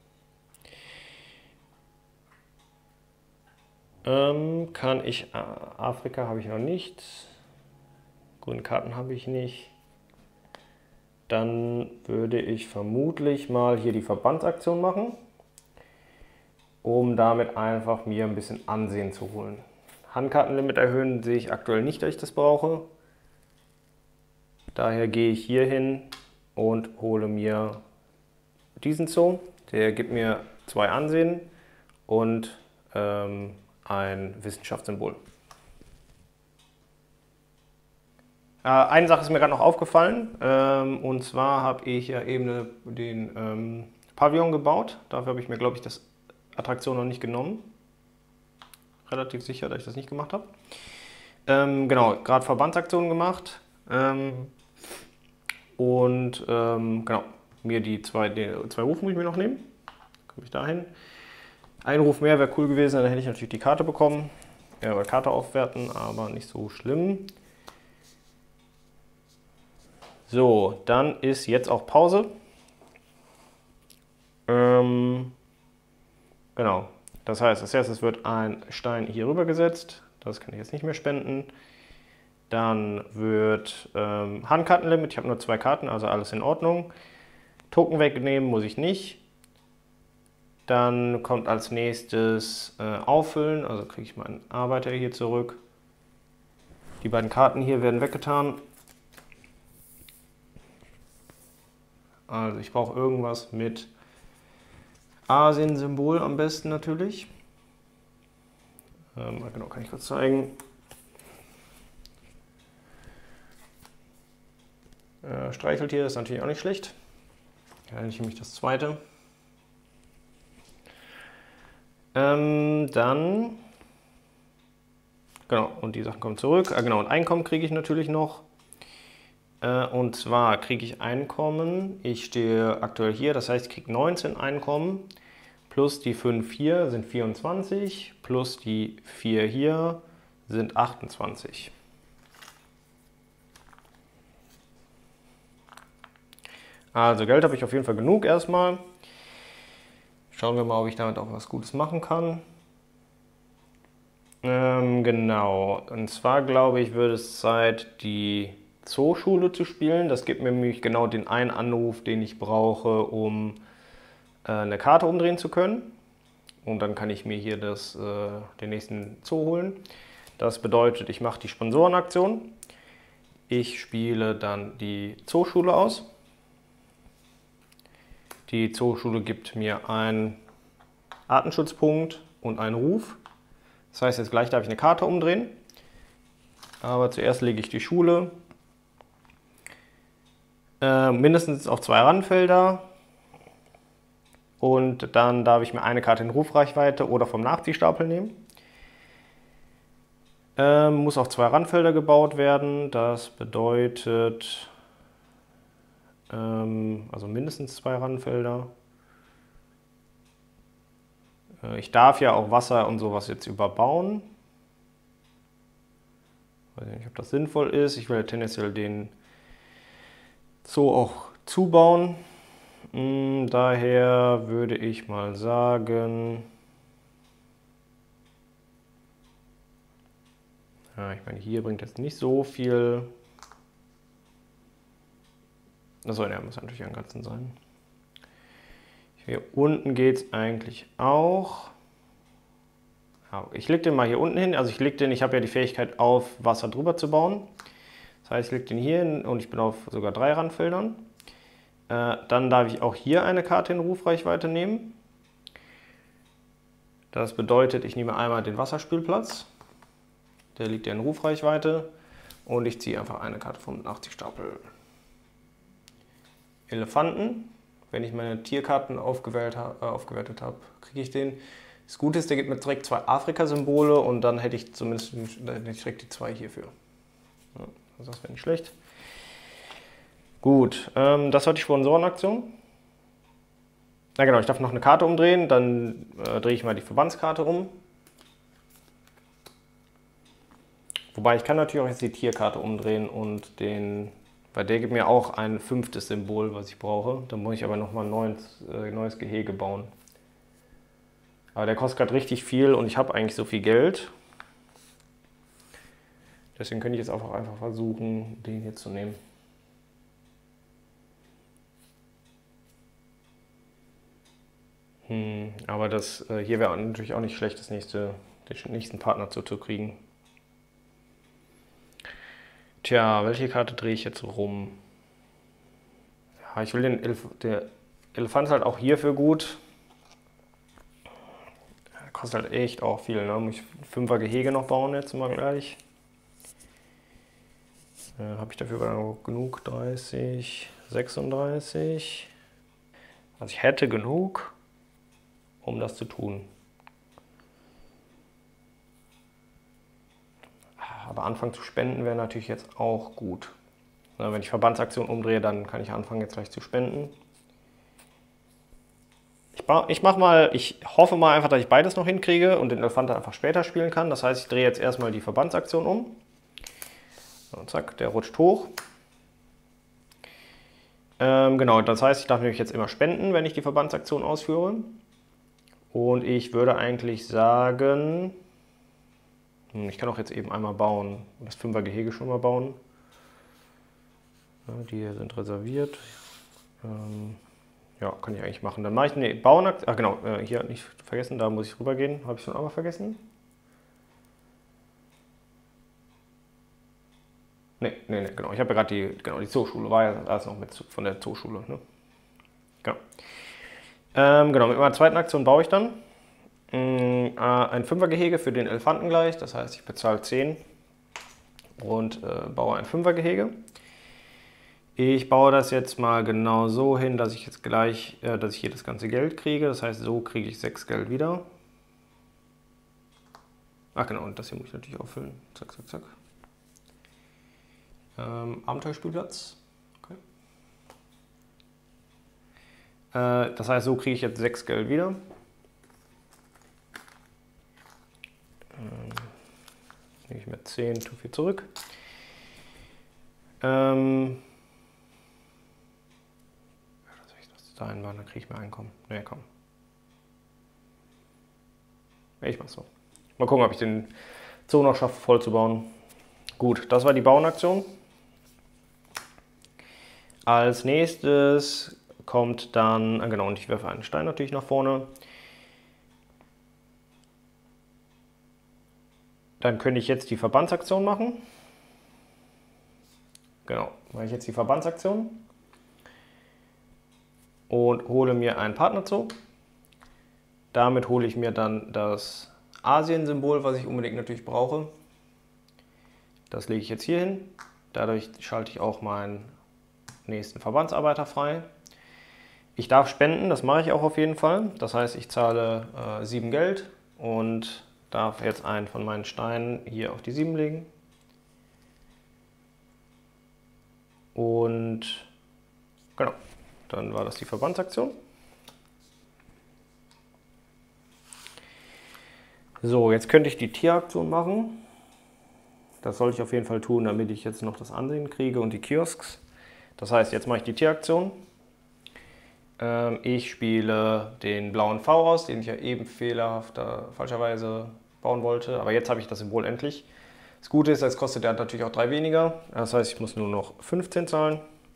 Kann ich... Afrika habe ich noch nicht. Grüne Karten habe ich nicht. Dann würde ich vermutlich mal hier die Verbandsaktion machen, um damit einfach mir ein bisschen Ansehen zu holen. Handkartenlimit erhöhen sehe ich aktuell nicht, dass ich das brauche. Daher gehe ich hier hin und hole mir diesen Zoo. Der gibt mir 2 Ansehen und ein Wissenschaftssymbol. Eine Sache ist mir gerade noch aufgefallen, und zwar habe ich ja eben den Pavillon gebaut. Dafür habe ich mir, glaube ich, das Attraktion noch nicht genommen. Relativ sicher, dass ich das nicht gemacht habe. Genau, gerade Verbandsaktionen gemacht. Genau, mir die zwei Rufe muss ich mir noch nehmen. Komme ich dahin. Ein Ruf mehr wäre cool gewesen, dann hätte ich natürlich die Karte bekommen. Ja, oder Karte aufwerten, aber nicht so schlimm. So, dann ist jetzt auch Pause. Genau, das heißt, als erstes wird ein Stein hier rüber gesetzt. Das kann ich jetzt nicht mehr spenden. Dann wird Handkartenlimit, ich habe nur 2 Karten, also alles in Ordnung. Token wegnehmen muss ich nicht. Dann kommt als nächstes Auffüllen, also kriege ich meinen Arbeiter hier zurück. Die beiden Karten hier werden weggetan. Also ich brauche irgendwas mit Asien-Symbol am besten natürlich. Genau, kann ich kurz zeigen. Streicheltier ist natürlich auch nicht schlecht. Ja, ich nehme mich das zweite. Dann, genau, und die Sachen kommen zurück. Genau, und Einkommen kriege ich natürlich noch. Und zwar kriege ich Einkommen, ich stehe aktuell hier, das heißt ich kriege 19 Einkommen, plus die 5 hier sind 24, plus die 4 hier sind 28. Also Geld habe ich auf jeden Fall genug erstmal. Schauen wir mal, ob ich damit auch was Gutes machen kann. Genau, und zwar glaube ich, wird es Zeit, die Zooschule zu spielen. Das gibt mir nämlich genau den einen Anruf, den ich brauche, um eine Karte umdrehen zu können. Und dann kann ich mir hier den nächsten Zoo holen. Das bedeutet, ich mache die Sponsorenaktion. Ich spiele dann die Zooschule aus. Die Zooschule gibt mir einen Artenschutzpunkt und einen Ruf. Das heißt, jetzt gleich darf ich eine Karte umdrehen. Aber zuerst lege ich die Schule. Mindestens auf 2 Randfelder. Und dann darf ich mir eine Karte in Rufreichweite oder vom Nachziehstapel nehmen. Muss auf 2 Randfelder gebaut werden. Das bedeutet also mindestens 2 Randfelder. Ich darf ja auch Wasser und sowas jetzt überbauen. Ich weiß nicht, ob das sinnvoll ist. Ich will tendenziell den Zoo auch zubauen. Daher würde ich mal sagen, ja, ich meine, hier bringt jetzt nicht so viel. Achso, ja, muss natürlich am Ganzen sein. Hier unten geht es eigentlich auch. Ja, ich lege den mal hier unten hin. Also ich habe ja die Fähigkeit, auf Wasser drüber zu bauen. Das heißt, ich lege den hier hin und ich bin auf sogar 3 Randfeldern. Dann darf ich auch hier eine Karte in Rufreichweite nehmen. Das bedeutet, ich nehme einmal den Wasserspülplatz. Der liegt ja in Rufreichweite. Und ich ziehe einfach eine Karte vom 80-Stapel. Elefanten. Wenn ich meine Tierkarten aufgewertet habe, kriege ich den. Das Gute ist, der gibt mir direkt 2 Afrika-Symbole und dann hätte ich zumindest direkt die 2 hierfür. Ja, das wäre nicht schlecht. Gut, das war die Sponsorenaktion. Na genau, ich darf noch eine Karte umdrehen, dann drehe ich mal die Verbandskarte um. Wobei ich kann natürlich auch jetzt die Tierkarte umdrehen und weil der gibt mir auch ein 5. Symbol, was ich brauche. Dann muss ich aber nochmal ein neues Gehege bauen. Aber der kostet gerade richtig viel und ich habe eigentlich so viel Geld. Deswegen könnte ich jetzt auch einfach versuchen, den hier zu nehmen. Aber das hier wäre natürlich auch nicht schlecht, den nächsten Partner zu kriegen. Tja, welche Karte drehe ich jetzt rum? Ja, ich will der Elefant ist halt auch hierfür gut. Kostet halt echt auch viel, ne? Muss ich 5er Gehege noch bauen jetzt mal gleich. Habe ich dafür genug? 30, 36. Also ich hätte genug, um das zu tun. Aber anfangen zu spenden wäre natürlich jetzt auch gut. Na, wenn ich Verbandsaktion umdrehe, dann kann ich anfangen jetzt gleich zu spenden. Ich hoffe mal einfach, dass ich beides noch hinkriege und den Elefant dann einfach später spielen kann. Das heißt, ich drehe jetzt erstmal die Verbandsaktion um. So, zack, der rutscht hoch. Genau, das heißt, ich darf nämlich jetzt immer spenden, wenn ich die Verbandsaktion ausführe. Und ich würde eigentlich sagen, ich kann auch jetzt eben einmal bauen, das 5er Gehege schon mal bauen. Ja, die hier sind reserviert. Ja, kann ich eigentlich machen. Dann mache ich eine Bauernaktion. Ach genau, hier nicht vergessen, da muss ich rübergehen. Habe ich schon einmal vergessen? Nee, genau. Ich habe ja gerade die Zooschule, war ja alles noch mit von der Zooschule. Ne? Genau. Genau, mit meiner zweiten Aktion baue ich dann ein 5er Gehege für den Elefanten gleich. Das heißt, ich bezahle 10 und baue ein 5er Gehege. Ich baue das jetzt mal genau so hin, dass ich jetzt gleich, dass ich hier das ganze Geld kriege. Das heißt, so kriege ich 6 Geld wieder. Ach genau, und das hier muss ich natürlich auffüllen. Zack, zack, zack. Abenteuerspielplatz. Okay. Das heißt, so kriege ich jetzt 6 Geld wieder. Nehme ich mir 10 zu viel zurück. Dahin war, dann kriege ich mehr Einkommen. Ne, komm. Ich mach's so. Mal gucken, ob ich den Zoo noch schaffe, voll zu bauen. Gut, das war die Bauernaktion. Als nächstes kommt dann, genau, und ich werfe einen Stein natürlich nach vorne. Dann könnte ich jetzt die Verbandsaktion machen. Genau, mache ich jetzt die Verbandsaktion. Und hole mir einen Partnerzoo. Damit hole ich mir dann das Asien-Symbol, was ich unbedingt natürlich brauche. Das lege ich jetzt hier hin. Dadurch schalte ich auch meinen nächsten Verbandsarbeiter frei. Ich darf spenden, das mache ich auch auf jeden Fall. Das heißt, ich zahle 7 Geld und darf jetzt einen von meinen Steinen hier auf die 7 legen. Und genau. Dann war das die Verbandsaktion. So, jetzt könnte ich die Tieraktion machen. Das sollte ich auf jeden Fall tun, damit ich jetzt noch das Ansehen kriege und die Kiosks. Das heißt, jetzt mache ich die Tieraktion. Ich spiele den blauen V aus, den ich ja eben falscherweise bauen wollte. Aber jetzt habe ich das Symbol endlich. Das Gute ist, es kostet ja natürlich auch 3 weniger. Das heißt, ich muss nur noch 15 zahlen.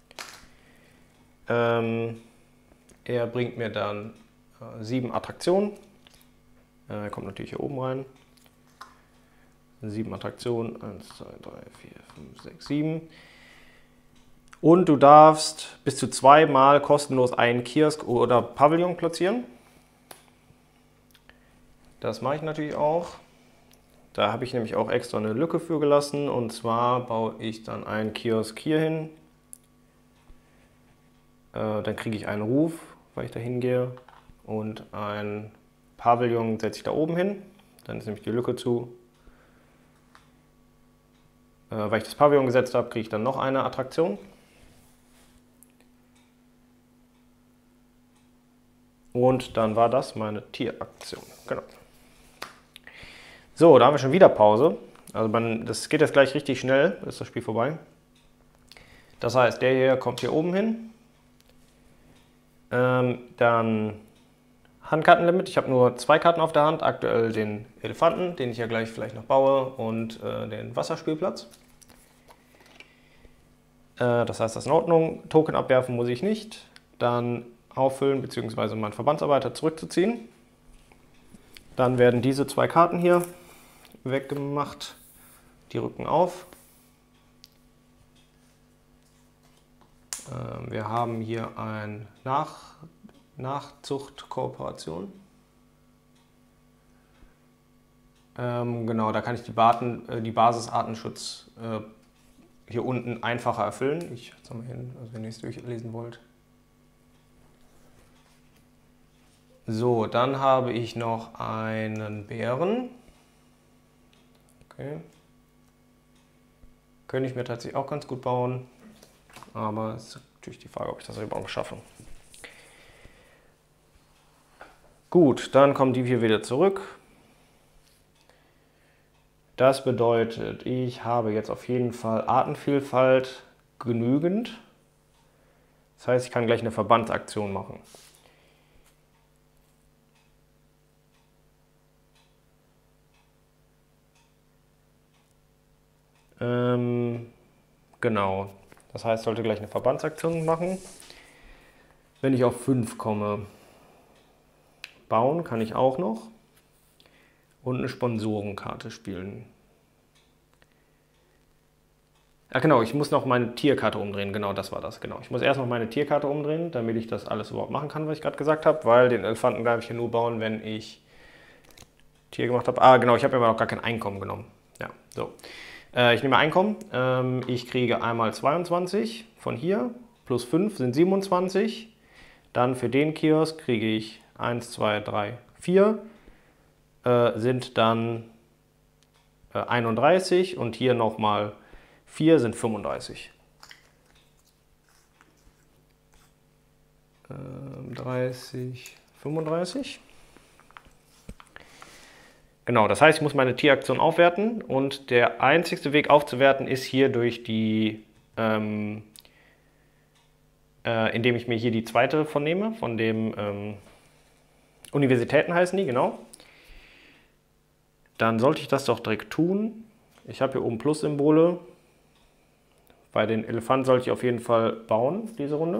Er bringt mir dann 7 Attraktionen. Er kommt natürlich hier oben rein. 7 Attraktionen. 1, 2, 3, 4, 5, 6, 7. Und du darfst bis zu 2 Mal kostenlos einen Kiosk oder Pavillon platzieren. Das mache ich natürlich auch. Da habe ich nämlich auch extra eine Lücke für gelassen. Und zwar baue ich dann einen Kiosk hier hin. Dann kriege ich einen Ruf, weil ich da hingehe. Und ein Pavillon setze ich da oben hin. Dann ist nämlich die Lücke zu. Weil ich das Pavillon gesetzt habe, kriege ich dann noch eine Attraktion. Und dann war das meine Tieraktion. Genau. So, da haben wir schon wieder Pause. Also das geht jetzt gleich richtig schnell, ist das Spiel vorbei. Das heißt, der hier kommt hier oben hin. Dann Handkartenlimit. Ich habe nur 2 Karten auf der Hand. Aktuell den Elefanten, den ich ja gleich vielleicht noch baue, und den Wasserspielplatz. Das heißt, das ist in Ordnung. Token abwerfen muss ich nicht. Dann auffüllen bzw. meinen Verbandsarbeiter zurückzuziehen. Dann werden diese 2 Karten hier weggemacht. Die rücken auf. Wir haben hier eine Nachzuchtkooperation. Genau, da kann ich die Basisartenschutz hier unten einfacher erfüllen. Ich sag mal hin, also wenn ihr es durchlesen wollt. So, dann habe ich noch einen Bären. Okay. Könnte ich mir tatsächlich auch ganz gut bauen. Aber es ist natürlich die Frage, ob ich das überhaupt schaffe. Gut, dann kommen die hier wieder zurück. Das bedeutet, ich habe jetzt auf jeden Fall Artenvielfalt genügend. Das heißt, ich kann gleich eine Verbandsaktion machen. Genau. Das heißt, ich sollte gleich eine Verbandsaktion machen. Wenn ich auf 5 komme, bauen kann ich auch noch. Und eine Sponsorenkarte spielen. Ach genau, ich muss noch meine Tierkarte umdrehen. Genau, das war das. Genau. Ich muss erst noch meine Tierkarte umdrehen, damit ich das alles überhaupt machen kann, was ich gerade gesagt habe. Weil den Elefanten darf ich hier nur bauen, wenn ich Tier gemacht habe. Ah, genau, ich habe aber noch gar kein Einkommen genommen. Ja, so. Ich nehme Einkommen. Ich kriege einmal 22 von hier. Plus 5 sind 27. Dann für den Kiosk kriege ich 1, 2, 3, 4. Sind dann 31. Und hier nochmal 4 sind 35. 30, 35. Genau, das heißt, ich muss meine Tieraktion aufwerten und der einzigste Weg aufzuwerten ist hier durch die, indem ich mir hier die zweite von nehme, von dem Universitäten heißen die, genau. Dann sollte ich das doch direkt tun. Ich habe hier oben Plus-Symbole. Bei den Elefanten sollte ich auf jeden Fall bauen, diese Runde.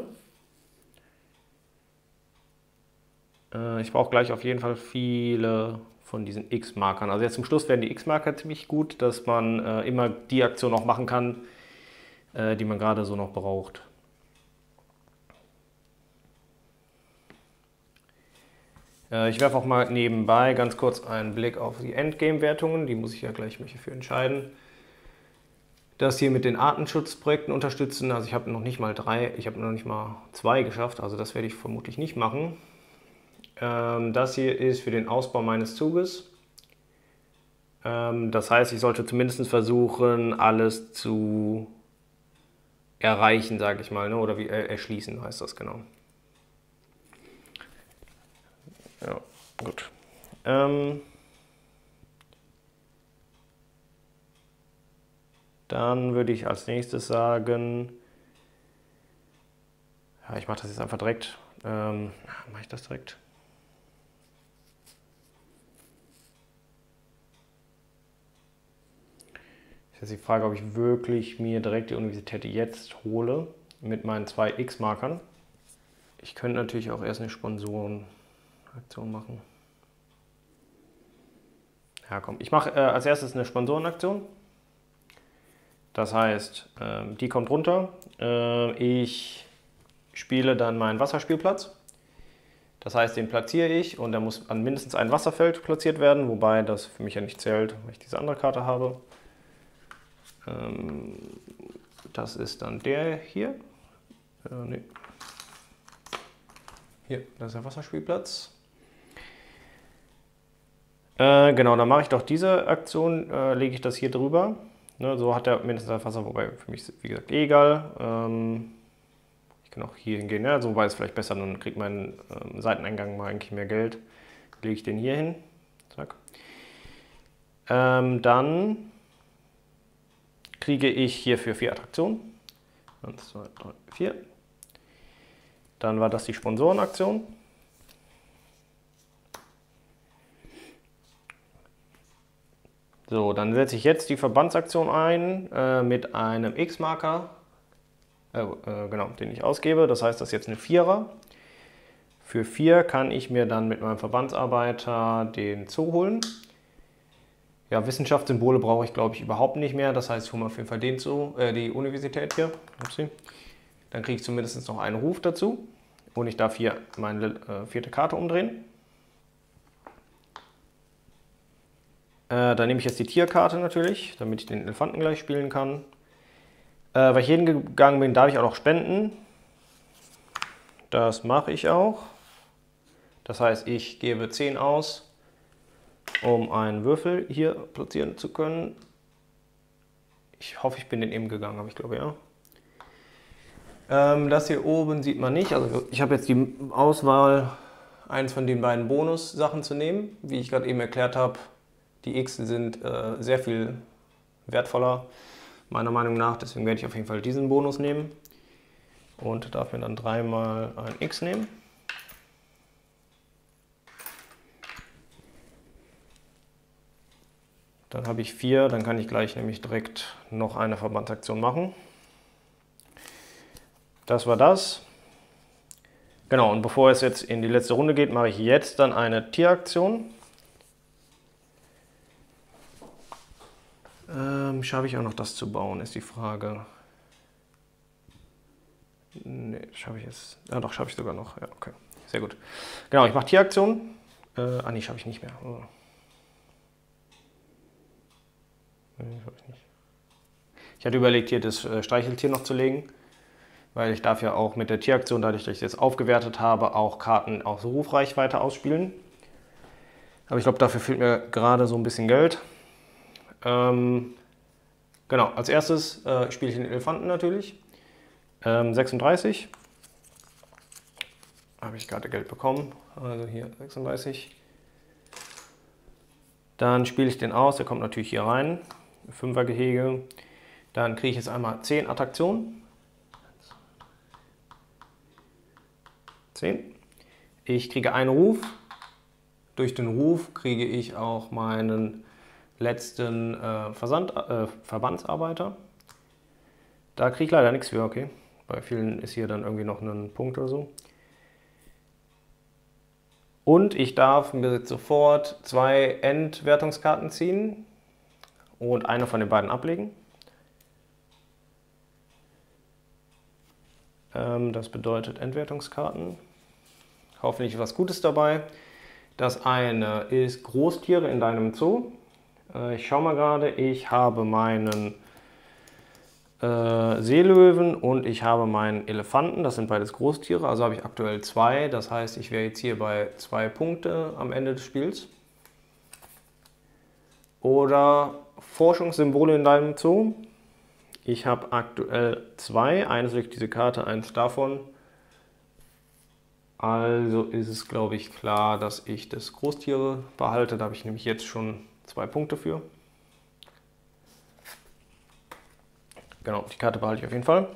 Ich brauche gleich auf jeden Fall viele von diesen X-Markern. Also jetzt zum Schluss werden die X-Marker ziemlich gut, dass man immer die Aktion noch machen kann, die man gerade so noch braucht. Ich werfe auch mal nebenbei ganz kurz einen Blick auf die Endgame-Wertungen. Die muss ich ja gleich mich dafür entscheiden. Das hier mit den Artenschutzprojekten unterstützen. Also ich habe noch nicht mal 3, ich habe noch nicht mal 2 geschafft. Also das werde ich vermutlich nicht machen. Das hier ist für den Ausbau meines Zuges. Das heißt, ich sollte zumindest versuchen, alles zu erreichen, sage ich mal, ne? Oder wie erschließen heißt das genau. Ja, gut. Dann würde ich als nächstes sagen, ja, ich mache das jetzt einfach direkt. Mache ich das direkt? Ist jetzt die Frage, ob ich wirklich mir direkt die Universität jetzt hole mit meinen 2 X-Markern. Ich könnte natürlich auch erst eine Sponsorenaktion machen. Ja, komm. Ich mache als erstes eine Sponsorenaktion. Das heißt, die kommt runter. Ich spiele dann meinen Wasserspielplatz. Das heißt, den platziere ich und der muss an mindestens ein Wasserfeld platziert werden, wobei das für mich ja nicht zählt, weil ich diese andere Karte habe. Das ist dann der hier. Nee. Hier, das ist der Wasserspielplatz. Genau, dann mache ich doch diese Aktion, lege ich das hier drüber. Ne, so hat er mindestens ein Wasser, wobei für mich ist, wie gesagt, eh egal. Ich kann auch hier hingehen, ja, so wobei es vielleicht besser, dann kriegt mein Seiteneingang mal eigentlich mehr Geld. Lege ich den hier hin. Zack. Dann kriege ich hierfür 4 Attraktionen. 1, 2, 3, 4. Dann war das die Sponsorenaktion. So, dann setze ich jetzt die Verbandsaktion ein mit einem X-Marker, genau, den ich ausgebe. Das heißt, das ist jetzt eine 4er. Für 4 kann ich mir dann mit meinem Verbandsarbeiter den Zoo holen. Ja, Wissenschaftssymbole brauche ich, glaube ich, überhaupt nicht mehr. Das heißt, ich hole mir auf jeden Fall den Zoo, die Universität hier. Upsi. Dann kriege ich zumindest noch einen Ruf dazu. Und ich darf hier meine 4. Karte umdrehen. Dann nehme ich jetzt die Tierkarte natürlich, damit ich den Elefanten gleich spielen kann. Weil ich hingegangen bin, darf ich auch noch spenden. Das mache ich auch. Das heißt, ich gebe 10 aus, um einen Würfel hier platzieren zu können. Ich hoffe, ich bin den eben gegangen, aber ich glaube ja. Das hier oben sieht man nicht. Also ich habe jetzt die Auswahl, eins von den beiden Bonus-Sachen zu nehmen. Wie ich gerade eben erklärt habe, die X sind sehr viel wertvoller, meiner Meinung nach. Deswegen werde ich auf jeden Fall diesen Bonus nehmen. Und darf mir dann 3-mal ein X nehmen. Dann habe ich 4, dann kann ich gleich nämlich direkt noch eine Verbandsaktion machen. Das war das. Genau, und bevor es jetzt in die letzte Runde geht, mache ich jetzt dann eine Tieraktion. Schaffe ich auch noch das zu bauen, ist die Frage. Ne, schaffe ich es. Ja, doch, schaffe ich sogar noch. Ja, okay. Sehr gut. Genau, ich mache Tieraktion. Nee, schaffe ich nicht mehr. Oh. Nee, schaffe ich nicht. Ich hatte überlegt, hier das Streicheltier noch zu legen, weil ich darf ja auch mit der Tieraktion, dadurch, dass ich es jetzt aufgewertet habe, auch Karten aus Rufreichweite ausspielen. Aber ich glaube, dafür fehlt mir gerade so ein bisschen Geld. Genau, als erstes spiele ich den Elefanten natürlich. 36. Habe ich gerade Geld bekommen. Also hier 36. Dann spiele ich den aus, der kommt natürlich hier rein. 5er Gehege. Dann kriege ich jetzt einmal 10 Attraktionen. 10. Ich kriege einen Ruf. Durch den Ruf kriege ich auch meinen letzten Verbandsarbeiter. Da kriege ich leider nichts für, okay. Bei vielen ist hier dann irgendwie noch ein Punkt oder so. Und ich darf mir jetzt sofort 2 Endwertungskarten ziehen und eine von den beiden ablegen. Das bedeutet Endwertungskarten. Hoffentlich was Gutes dabei. Das eine ist Großtiere in deinem Zoo. Ich schaue mal gerade, ich habe meinen Seelöwen und ich habe meinen Elefanten. Das sind beides Großtiere, also habe ich aktuell 2. Das heißt, ich wäre jetzt hier bei 2 Punkte am Ende des Spiels. Oder Forschungssymbole in deinem Zoo. Ich habe aktuell 2, eines durch diese Karte, eins davon. Also ist es, glaube ich, klar, dass ich das Großtiere behalte. Da habe ich nämlich jetzt schon 2 Punkte für. Genau, die Karte behalte ich auf jeden Fall.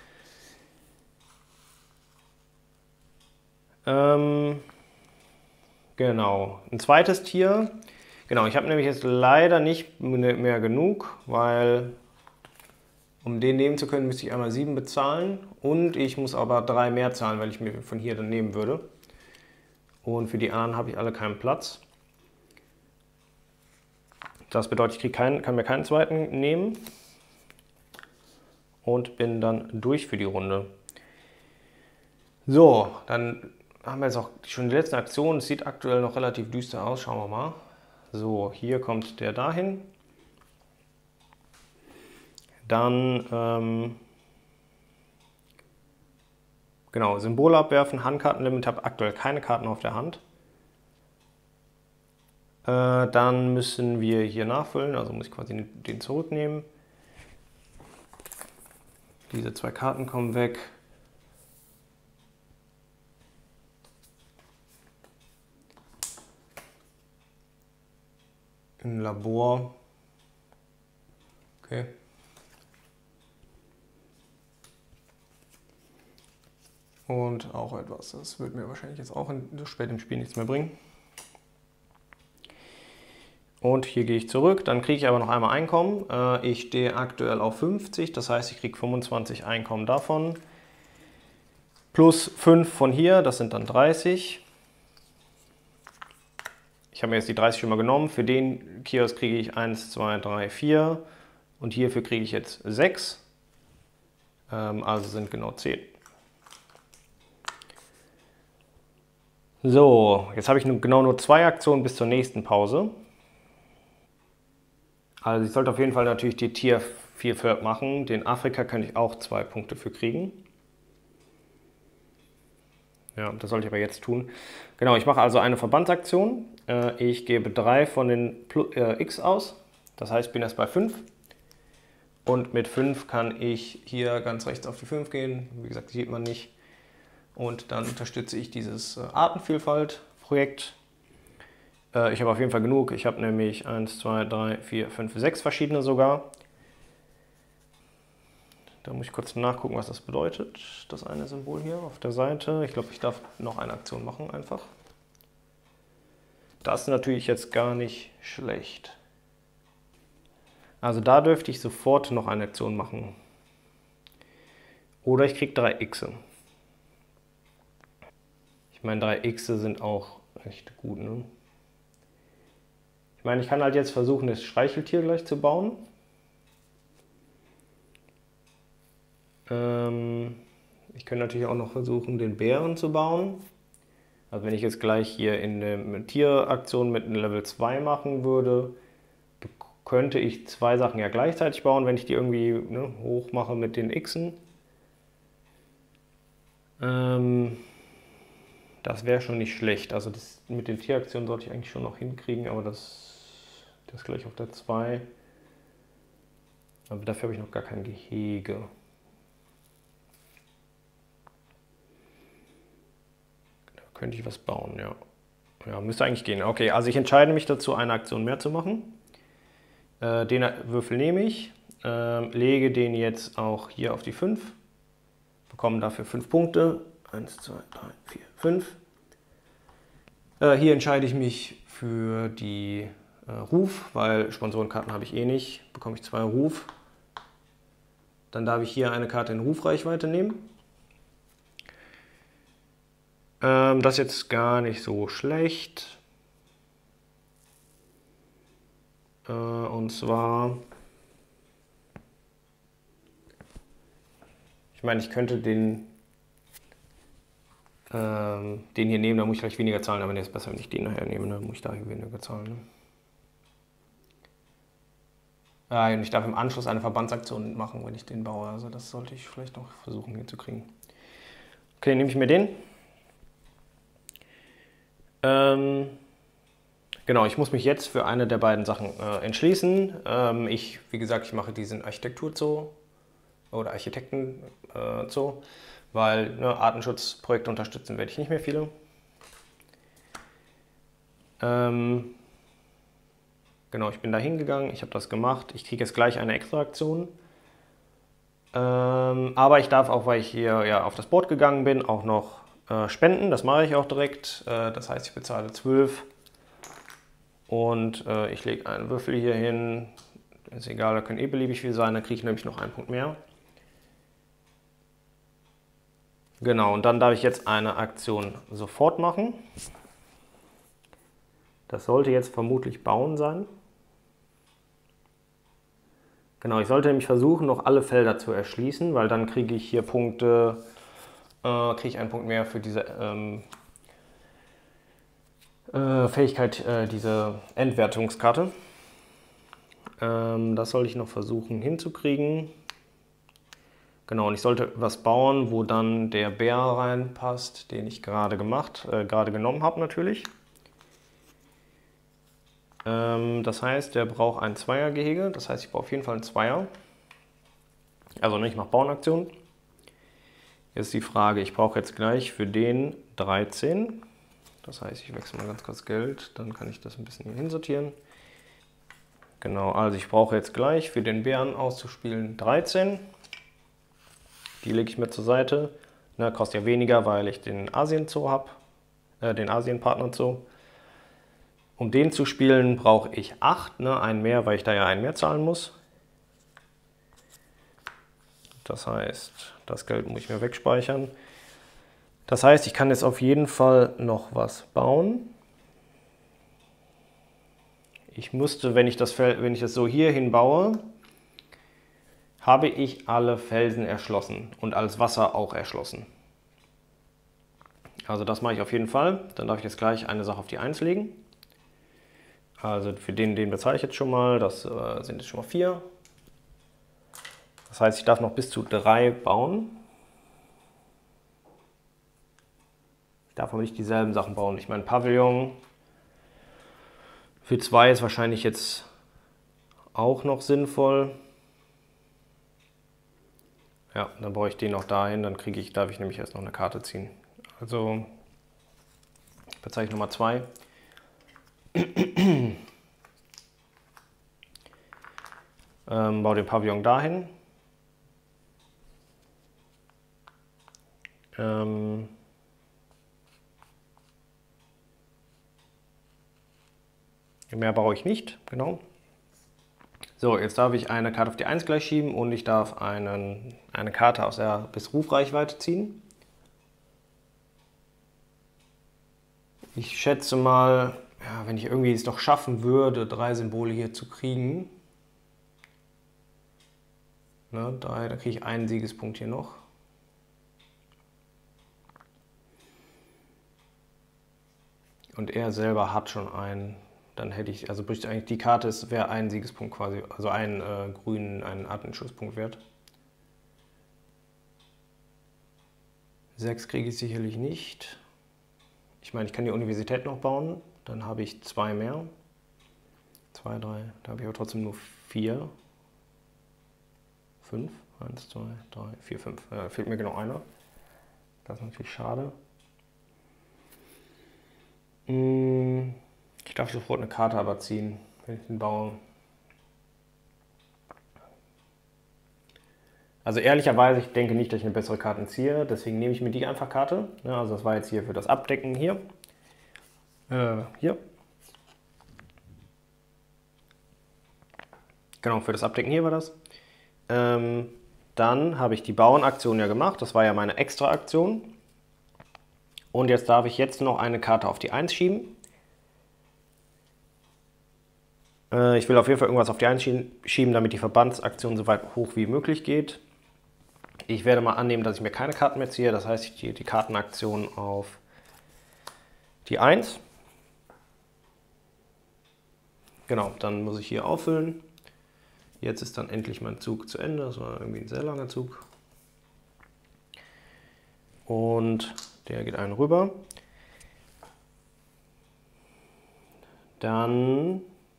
Genau, ein zweites Tier. Genau, ich habe nämlich jetzt leider nicht mehr genug, weil um den nehmen zu können, müsste ich einmal 7 bezahlen und ich muss aber 3 mehr zahlen, weil ich mir von hier dann nehmen würde. Und für die anderen habe ich alle keinen Platz. Das bedeutet, ich kann mir keinen zweiten nehmen und bin dann durch für die Runde. So, dann haben wir jetzt auch schon die letzten Aktionen. Es sieht aktuell noch relativ düster aus. Schauen wir mal. So, hier kommt der dahin. Dann, genau, Symbole abwerfen, Handkartenlimit. Ich habe aktuell keine Karten auf der Hand. Dann müssen wir hier nachfüllen, also muss ich quasi den zurücknehmen. Diese 2 Karten kommen weg. Ein Labor. Okay. Und auch etwas, das wird mir wahrscheinlich jetzt auch so spät im Spiel nichts mehr bringen. Und hier gehe ich zurück, dann kriege ich aber noch einmal Einkommen. Ich stehe aktuell auf 50, das heißt, ich kriege 25 Einkommen davon. Plus 5 von hier, das sind dann 30. Ich habe mir jetzt die 30 schon mal genommen. Für den Kiosk kriege ich 1, 2, 3, 4. Und hierfür kriege ich jetzt 6. Also sind genau 10. So, jetzt habe ich genau nur 2 Aktionen bis zur nächsten Pause. Also ich sollte auf jeden Fall natürlich die Tier 4 für machen. Den Afrika könnte ich auch 2 Punkte für kriegen. Ja, das sollte ich aber jetzt tun. Genau, ich mache also eine Verbandsaktion. Ich gebe 3 von den X aus. Das heißt, ich bin erst bei 5. Und mit 5 kann ich hier ganz rechts auf die 5 gehen. Wie gesagt, sieht man nicht. Und dann unterstütze ich dieses Artenvielfalt-Projekt. Ich habe auf jeden Fall genug. Ich habe nämlich 1, 2, 3, 4, 5, 6 verschiedene sogar. Da muss ich kurz nachgucken, was das bedeutet, das eine Symbol hier auf der Seite. Ich glaube, ich darf noch eine Aktion machen einfach. Das ist natürlich jetzt gar nicht schlecht. Also da dürfte ich sofort noch eine Aktion machen. Oder ich kriege 3 Xe. Ich meine, 3 Xe sind auch echt gut, ne? Ich meine, ich kann halt jetzt versuchen, das Streicheltier gleich zu bauen. Ich könnte natürlich auch noch versuchen, den Bären zu bauen. Also wenn ich jetzt gleich hier in der Tieraktion mit einem Level 2 machen würde, könnte ich 2 Sachen ja gleichzeitig bauen, wenn ich die irgendwie hoch mache mit den Xen. Das wäre schon nicht schlecht. Also das, mit den Tieraktionen sollte ich eigentlich schon noch hinkriegen, aber das gleich auf der 2. Aber dafür habe ich noch gar kein Gehege. Da könnte ich was bauen, ja. Ja, müsste eigentlich gehen. Okay, also ich entscheide mich dazu, eine Aktion mehr zu machen. Den Würfel nehme ich, lege den jetzt auch hier auf die 5, bekomme dafür 5 Punkte. 1, 2, 3, 4, 5. Hier entscheide ich mich für die Ruf, weil Sponsorenkarten habe ich eh nicht, bekomme ich 2 Ruf. Dann darf ich hier eine Karte in Rufreichweite nehmen. Das ist jetzt gar nicht so schlecht. Und zwar, ich meine, ich könnte den hier nehmen, da muss ich gleich weniger zahlen, aber es ist besser, wenn ich den nachher nehme, dann muss ich da weniger zahlen. Ne? Und ich darf im Anschluss eine Verbandsaktion machen, wenn ich den baue, also das sollte ich vielleicht noch versuchen hinzukriegen. Okay, nehme ich mir den. Genau, ich muss mich jetzt für eine der beiden Sachen entschließen. Wie gesagt, ich mache diesen Architekturzoo oder Architektenzoo, weil Artenschutzprojekte unterstützen werde ich nicht mehr viele. Genau, ich bin da hingegangen, ich habe das gemacht. Ich kriege jetzt gleich eine extra Aktion. Aber ich darf auch, weil ich hier ja auf das Board gegangen bin, auch noch spenden. Das mache ich auch direkt. Das heißt, ich bezahle 12. Und ich lege einen Würfel hier hin. Ist egal, da können eh beliebig viel sein. Dann kriege ich nämlich noch einen Punkt mehr. Genau, und dann darf ich jetzt eine Aktion sofort machen. Das sollte jetzt vermutlich bauen sein. Genau, ich sollte nämlich versuchen, noch alle Felder zu erschließen, weil dann kriege ich hier Punkte, kriege ich einen Punkt mehr für diese Fähigkeit, diese Endwertungskarte. Das soll ich noch versuchen hinzukriegen. Genau, und ich sollte was bauen, wo dann der Bär reinpasst, den ich gerade genommen habe natürlich. Das heißt, der braucht ein Zweiergehege, das heißt, ich brauche auf jeden Fall einen Zweier. Also ich mache Bauernaktion. Jetzt die Frage, ich brauche jetzt gleich für den 13. Das heißt, ich wechsle mal ganz kurz Geld, dann kann ich das ein bisschen hier hinsortieren. Genau, also ich brauche jetzt gleich für den Bären auszuspielen 13. Die lege ich mir zur Seite. Ne, kostet ja weniger, weil ich den Asien-Zoo habe, den Asien-Partner-Zoo. Um den zu spielen, brauche ich 8, ne, einen mehr, weil ich da ja einen mehr zahlen muss. Das heißt, das Geld muss ich mir wegspeichern. Das heißt, ich kann jetzt auf jeden Fall noch was bauen. Ich müsste, wenn ich das so hier hinbaue, habe ich alle Felsen erschlossen und alles Wasser auch erschlossen. Also das mache ich auf jeden Fall. Dann darf ich jetzt gleich eine Sache auf die 1 legen. Also für den bezahle ich jetzt schon mal. Das sind jetzt schon mal 4. Das heißt, ich darf noch bis zu 3 bauen. Ich darf aber nicht dieselben Sachen bauen. Ich meine, Pavillon für 2 ist wahrscheinlich jetzt auch noch sinnvoll. Ja, dann brauche ich den noch dahin, dann darf ich nämlich erst noch eine Karte ziehen. Also Bezeichnung Nummer 2. Baue den Pavillon dahin. Mehr brauche ich nicht, genau. So, jetzt darf ich eine Karte auf die 1 gleich schieben und ich darf eine Karte aus der bis Rufreichweite ziehen. Ich schätze mal, ja, wenn ich irgendwie es doch schaffen würde, 3 Symbole hier zu kriegen, ne, dann kriege ich einen Siegespunkt hier noch. Und er selber hat schon einen. Dann hätte ich, also eigentlich die Karte wäre ein Siegespunkt quasi, also einen grünen, einen Artenschutzpunkt wert. 6 kriege ich sicherlich nicht. Ich meine, ich kann die Universität noch bauen, dann habe ich 2 mehr. 2, 3, da habe ich aber trotzdem nur 4. 5, 1, 2, 3, 4, 5. Fehlt mir genau einer. Das ist natürlich schade. Ich darf sofort eine Karte aber ziehen, wenn ich den baue. Also ehrlicherweise, ich denke nicht, dass ich eine bessere Karte ziehe, deswegen nehme ich mir die einfach Karte. Ja, also das war jetzt hier für das Abdecken hier. Hier. Genau, für das Abdecken hier war das. Dann habe ich die Bauernaktion ja gemacht, das war ja meine Extra-Aktion. Und jetzt darf ich jetzt noch eine Karte auf die 1 schieben. Ich will auf jeden Fall irgendwas auf die 1 schieben, damit die Verbandsaktion so weit hoch wie möglich geht. Ich werde mal annehmen, dass ich mir keine Karten mehr ziehe. Das heißt, ich ziehe die Kartenaktion auf die 1. Genau, dann muss ich hier auffüllen. Jetzt ist dann endlich mein Zug zu Ende. Das war irgendwie ein sehr langer Zug. Und der geht einen rüber. Dann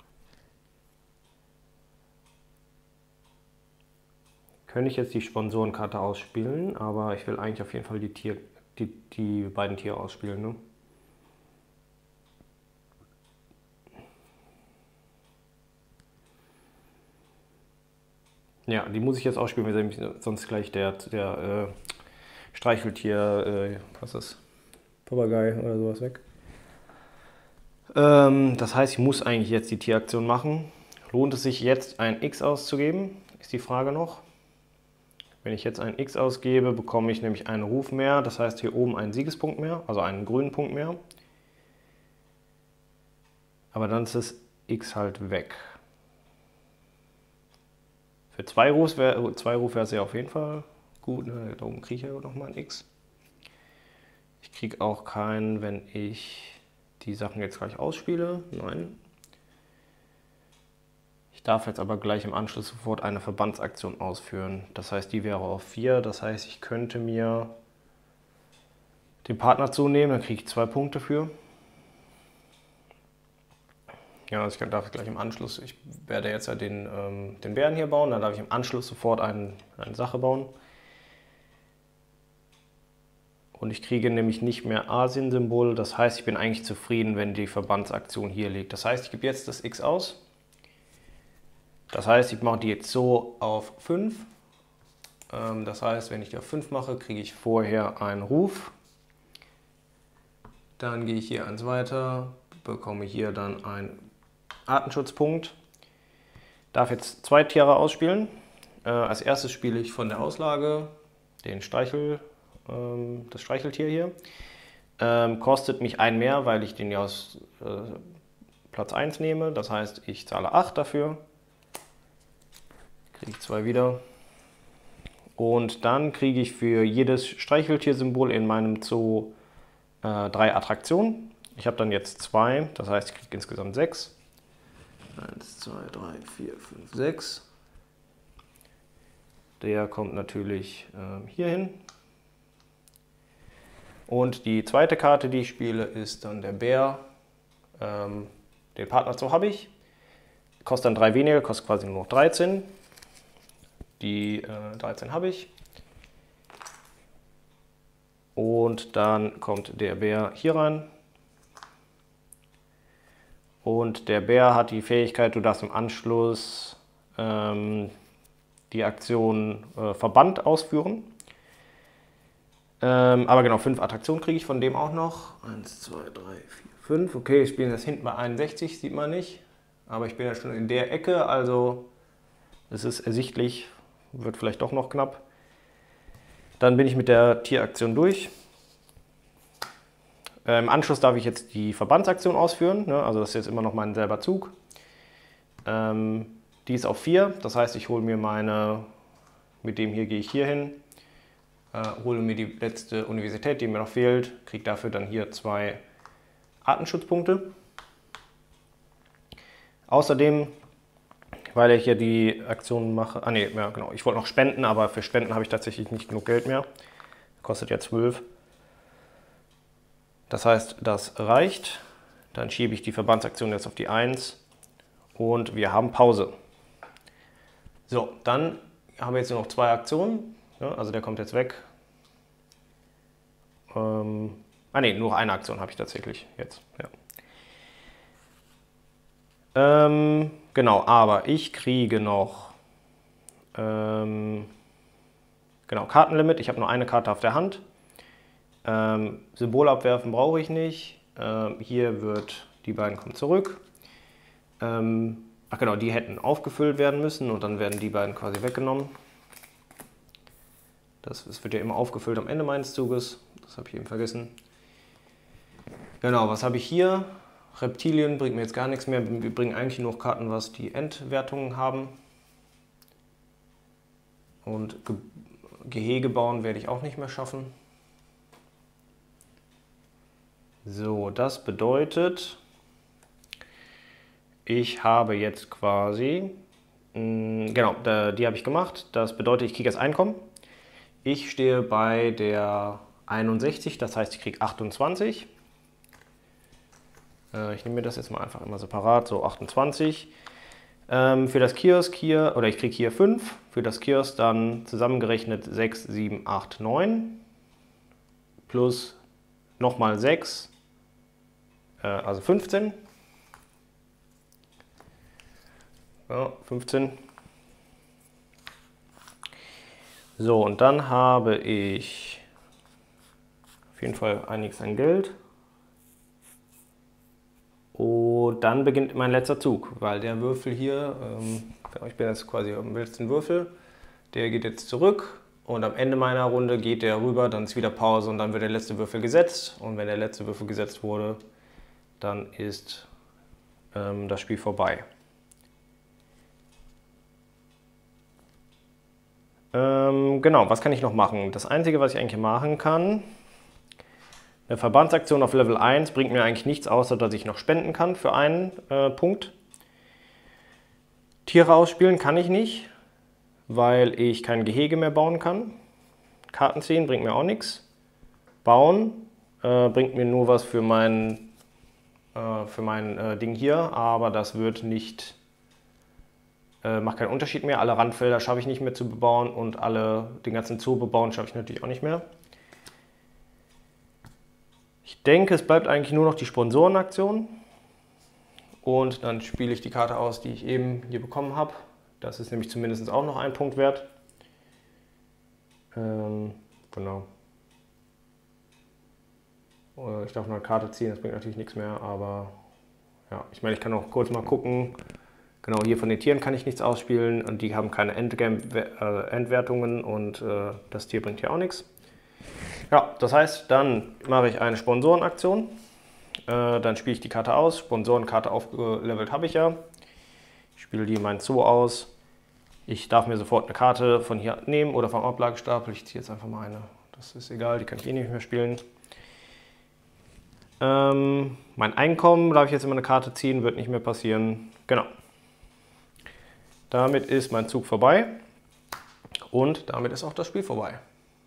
könnte ich jetzt die Sponsorenkarte ausspielen, aber ich will eigentlich auf jeden Fall die beiden Tiere ausspielen. Ne? Ja, die muss ich jetzt ausspielen, weil sonst gleich der Streicheltier, was ist das? Papagei oder sowas weg. Das heißt, ich muss eigentlich jetzt die Tieraktion machen. Lohnt es sich jetzt ein X auszugeben? Ist die Frage noch. Wenn ich jetzt ein X ausgebe, bekomme ich nämlich einen Ruf mehr. Das heißt hier oben einen Siegespunkt mehr, also einen grünen Punkt mehr. Aber dann ist das X halt weg. Für 2 Ruf wäre es ja auf jeden Fall gut. Ne? Da oben kriege ich ja nochmal ein X. Ich kriege auch keinen, wenn ich die Sachen jetzt gleich ausspiele. Nein. Ich darf jetzt aber gleich im Anschluss sofort eine Verbandsaktion ausführen. Das heißt, die wäre auf 4. Das heißt, ich könnte mir den Partner zunehmen, dann kriege ich 2 Punkte für. Ja, also ich darf gleich im Anschluss, ich werde jetzt ja den Bären hier bauen, dann darf ich im Anschluss sofort eine Sache bauen. Und ich kriege nämlich nicht mehr Asien-Symbol, das heißt, ich bin eigentlich zufrieden, wenn die Verbandsaktion hier liegt. Das heißt, ich gebe jetzt das X aus. Das heißt, ich mache die jetzt so auf 5. Das heißt, wenn ich die auf 5 mache, kriege ich vorher einen Ruf. Dann gehe ich hier eins weiter, bekomme hier dann einen Artenschutzpunkt. Darf jetzt 2 Tiere ausspielen. Als erstes spiele ich von der Auslage den das Streicheltier hier. Kostet mich 1 mehr, weil ich den ja aus Platz 1 nehme. Das heißt, ich zahle 8 dafür. Kriege ich 2 wieder. Und dann kriege ich für jedes Streicheltier-Symbol in meinem Zoo 3 Attraktionen. Ich habe dann jetzt 2, das heißt, ich kriege insgesamt 6. 1, 2, 3, 4, 5, 6. Der kommt natürlich hier hin. Und die zweite Karte, die ich spiele, ist dann der Bär. Den Partner Zoo habe ich. Kostet dann 3 weniger, kostet quasi nur noch 13. Die 13 habe ich. Und dann kommt der Bär hier rein. Und der Bär hat die Fähigkeit, du darfst im Anschluss die Aktion Verband ausführen. Aber genau, 5 Attraktionen kriege ich von dem auch noch. 1, 2, 3, 4, 5. Okay, ich spiele das hinten bei 61, sieht man nicht. Aber ich bin ja schon in der Ecke, also es ist ersichtlich, wird vielleicht doch noch knapp. Dann bin ich mit der Tieraktion durch. Im Anschluss darf ich jetzt die Verbandsaktion ausführen, ne? Also das ist jetzt immer noch mein selber Zug. Die ist auf 4, das heißt, ich hole mir mit dem hier gehe ich hier hin, hole mir die letzte Universität, die mir noch fehlt, kriege dafür dann hier 2 Artenschutzpunkte. Außerdem, weil ich hier die Aktion mache, ja genau, ich wollte noch spenden, aber für Spenden habe ich tatsächlich nicht genug Geld mehr. Kostet ja 12. Das heißt, das reicht. Dann schiebe ich die Verbandsaktion jetzt auf die 1 und wir haben Pause. So, dann haben wir jetzt nur noch 2 Aktionen. Ja, also der kommt jetzt weg. Nur eine Aktion habe ich tatsächlich jetzt. Ja. Genau, aber ich kriege noch genau, Kartenlimit. Ich habe nur eine Karte auf der Hand. Symbol abwerfen brauche ich nicht. Hier die beiden kommen zurück. Ach genau, die hätten aufgefüllt werden müssen und dann werden die beiden quasi weggenommen. Das wird ja immer aufgefüllt am Ende meines Zuges. Das habe ich eben vergessen. Genau, was habe ich hier? Reptilien bringt mir jetzt gar nichts mehr. Wir bringen eigentlich nur noch Karten, was die Endwertungen haben. Und Gehege bauen werde ich auch nicht mehr schaffen. So, das bedeutet, ich habe jetzt quasi, genau, die habe ich gemacht. Das bedeutet, ich kriege das Einkommen. Ich stehe bei der 61, das heißt, ich kriege 28. Ich nehme mir das jetzt mal einfach immer separat, so 28. Für das Kiosk hier, oder ich kriege hier 5. Für das Kiosk dann zusammengerechnet 6, 7, 8, 9. Plus nochmal 6. Also 15. Ja, 15. So, und dann habe ich auf jeden Fall einiges an Geld. Und dann beginnt mein letzter Zug, weil der Würfel hier, ich bin jetzt quasi am letzten Würfel, der geht jetzt zurück und am Ende meiner Runde geht der rüber, dann ist wieder Pause und dann wird der letzte Würfel gesetzt. Und wenn der letzte Würfel gesetzt wurde, dann ist das Spiel vorbei. Genau, was kann ich noch machen? Das Einzige, was ich eigentlich machen kann, Eine Verbandsaktion auf Level 1 bringt mir eigentlich nichts, außer dass ich noch spenden kann für einen Punkt. Tiere ausspielen kann ich nicht, weil ich kein Gehege mehr bauen kann. Karten ziehen bringt mir auch nichts. Bauen bringt mir nur was für mein Ding hier, aber das wird nicht, macht keinen Unterschied mehr. Alle Randfelder schaffe ich nicht mehr zu bebauen und den ganzen Zoo bebauen schaffe ich natürlich auch nicht mehr. Ich denke, es bleibt eigentlich nur noch die Sponsorenaktion. Und dann spiele ich die Karte aus, die ich eben hier bekommen habe. Das ist nämlich zumindest auch noch ein Punkt wert. Genau. Ich darf noch eine Karte ziehen, das bringt natürlich nichts mehr, aber ja, ich meine, ich kann auch kurz mal gucken. Genau, hier von den Tieren kann ich nichts ausspielen und die haben keine Endwertungen und das Tier bringt hier auch nichts. Ja, das heißt, dann mache ich eine Sponsorenaktion. Dann spiele ich die Karte aus. Sponsorenkarte aufgelevelt habe ich ja. Ich spiele die in meinen Zoo aus. Ich darf mir sofort eine Karte von hier nehmen oder vom Ablagestapel. Ich ziehe jetzt einfach mal eine. Das ist egal, die kann ich eh nicht mehr spielen. Mein Einkommen darf ich jetzt immer eine Karte ziehen, wird nicht mehr passieren. Genau. Damit ist mein Zug vorbei. Und damit ist auch das Spiel vorbei.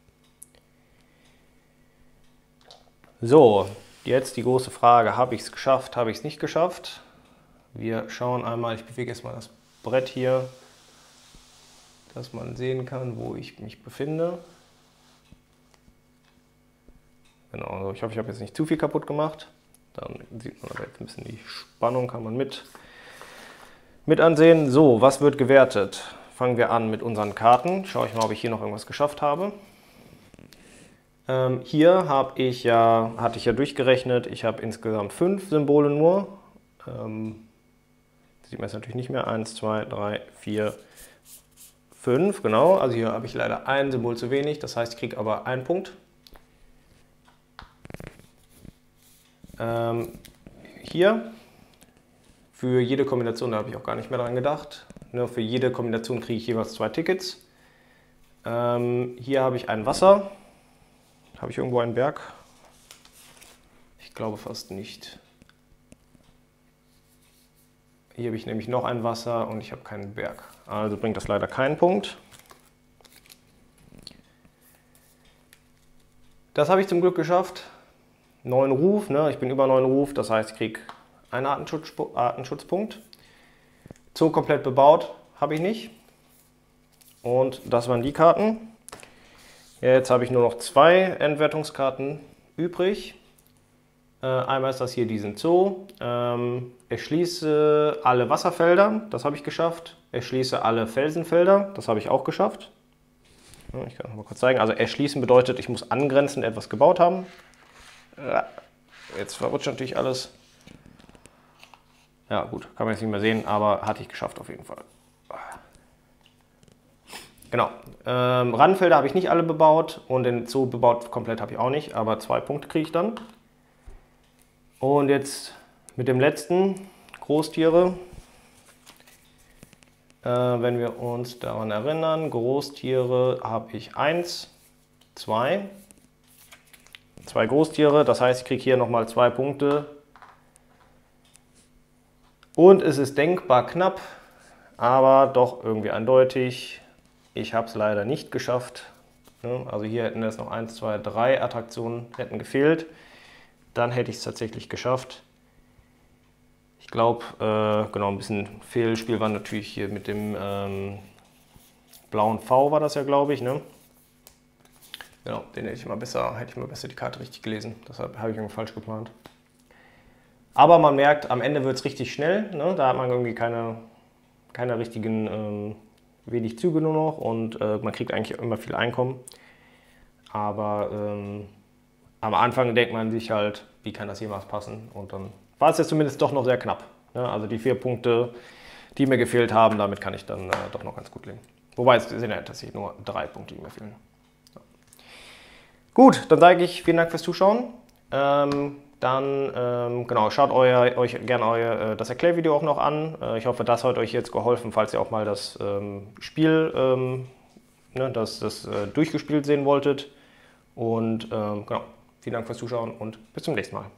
So, jetzt die große Frage, habe ich es geschafft, habe ich es nicht geschafft? Wir schauen einmal, ich bewege jetzt mal das Brett hier, dass man sehen kann, wo ich mich befinde. Genau, also ich hoffe, ich habe jetzt nicht zu viel kaputt gemacht. Dann sieht man aber jetzt ein bisschen die Spannung, kann man mit ansehen. So, was wird gewertet? Fangen wir an mit unseren Karten. Schaue ich mal, ob ich hier noch irgendwas geschafft habe. Hier hatte ich ja durchgerechnet, ich habe insgesamt 5 Symbole nur. Sieht man jetzt natürlich nicht mehr. 1, 2, 3, 4, 5, genau. Also hier habe ich leider ein Symbol zu wenig, das heißt, ich kriege aber einen Punkt. Hier, für jede Kombination, da habe ich auch gar nicht mehr dran gedacht. Nur für jede Kombination kriege ich jeweils 2 Tickets. Hier habe ich ein Wasser. Habe ich irgendwo einen Berg? Ich glaube fast nicht. Hier habe ich nämlich noch ein Wasser und ich habe keinen Berg. Also bringt das leider keinen Punkt. Das habe ich zum Glück geschafft. 9 Ruf, ne? Ich bin über 9 Ruf, das heißt, ich kriege einen Artenschutzpunkt. Zoo komplett bebaut habe ich nicht. Und das waren die Karten. Jetzt habe ich nur noch 2 Endwertungskarten übrig. Einmal ist das hier diesen Zoo. Erschließe alle Wasserfelder, das habe ich geschafft. Erschließe alle Felsenfelder, das habe ich auch geschafft. Ich kann noch mal kurz zeigen. Also erschließen bedeutet, ich muss angrenzend etwas gebaut haben. Jetzt verrutscht natürlich alles. Ja gut, kann man jetzt nicht mehr sehen, aber hatte ich geschafft auf jeden Fall. Genau, Randfelder habe ich nicht alle bebaut und den Zoo bebaut komplett habe ich auch nicht, aber 2 Punkte kriege ich dann. Und jetzt mit dem letzten, Großtiere. Wenn wir uns daran erinnern, Großtiere habe ich 1, 2. 2 Großtiere, das heißt, ich kriege hier nochmal 2 Punkte. Und es ist denkbar knapp, aber doch irgendwie eindeutig. Ich habe es leider nicht geschafft. Also hier hätten es noch 1, 2, 3 Attraktionen hätten gefehlt. Dann hätte ich es tatsächlich geschafft. Ich glaube, genau, ein bisschen Fehlspiel war natürlich hier mit dem blauen V war das ja, glaube ich, ne? Genau, den hätte ich mal besser die Karte richtig gelesen. Deshalb habe ich irgendwie falsch geplant. Aber man merkt, am Ende wird es richtig schnell. Ne? Da hat man irgendwie keine richtigen wenig Züge nur noch und man kriegt eigentlich immer viel Einkommen. Aber am Anfang denkt man sich halt, wie kann das jemals passen? Und dann war es jetzt zumindest doch noch sehr knapp. Ne? Also die 4 Punkte, die mir gefehlt haben, damit kann ich dann doch noch ganz gut leben. Wobei es sind ja tatsächlich nur 3 Punkte, die mir fehlen. Ja. Gut, dann sage ich vielen Dank fürs Zuschauen. Genau, schaut euch gerne das Erklärvideo auch noch an. Ich hoffe, das hat euch jetzt geholfen, falls ihr auch mal das Spiel, das durchgespielt sehen wolltet. Und genau, vielen Vielen Dank fürs Zuschauen und bis zum nächsten Mal.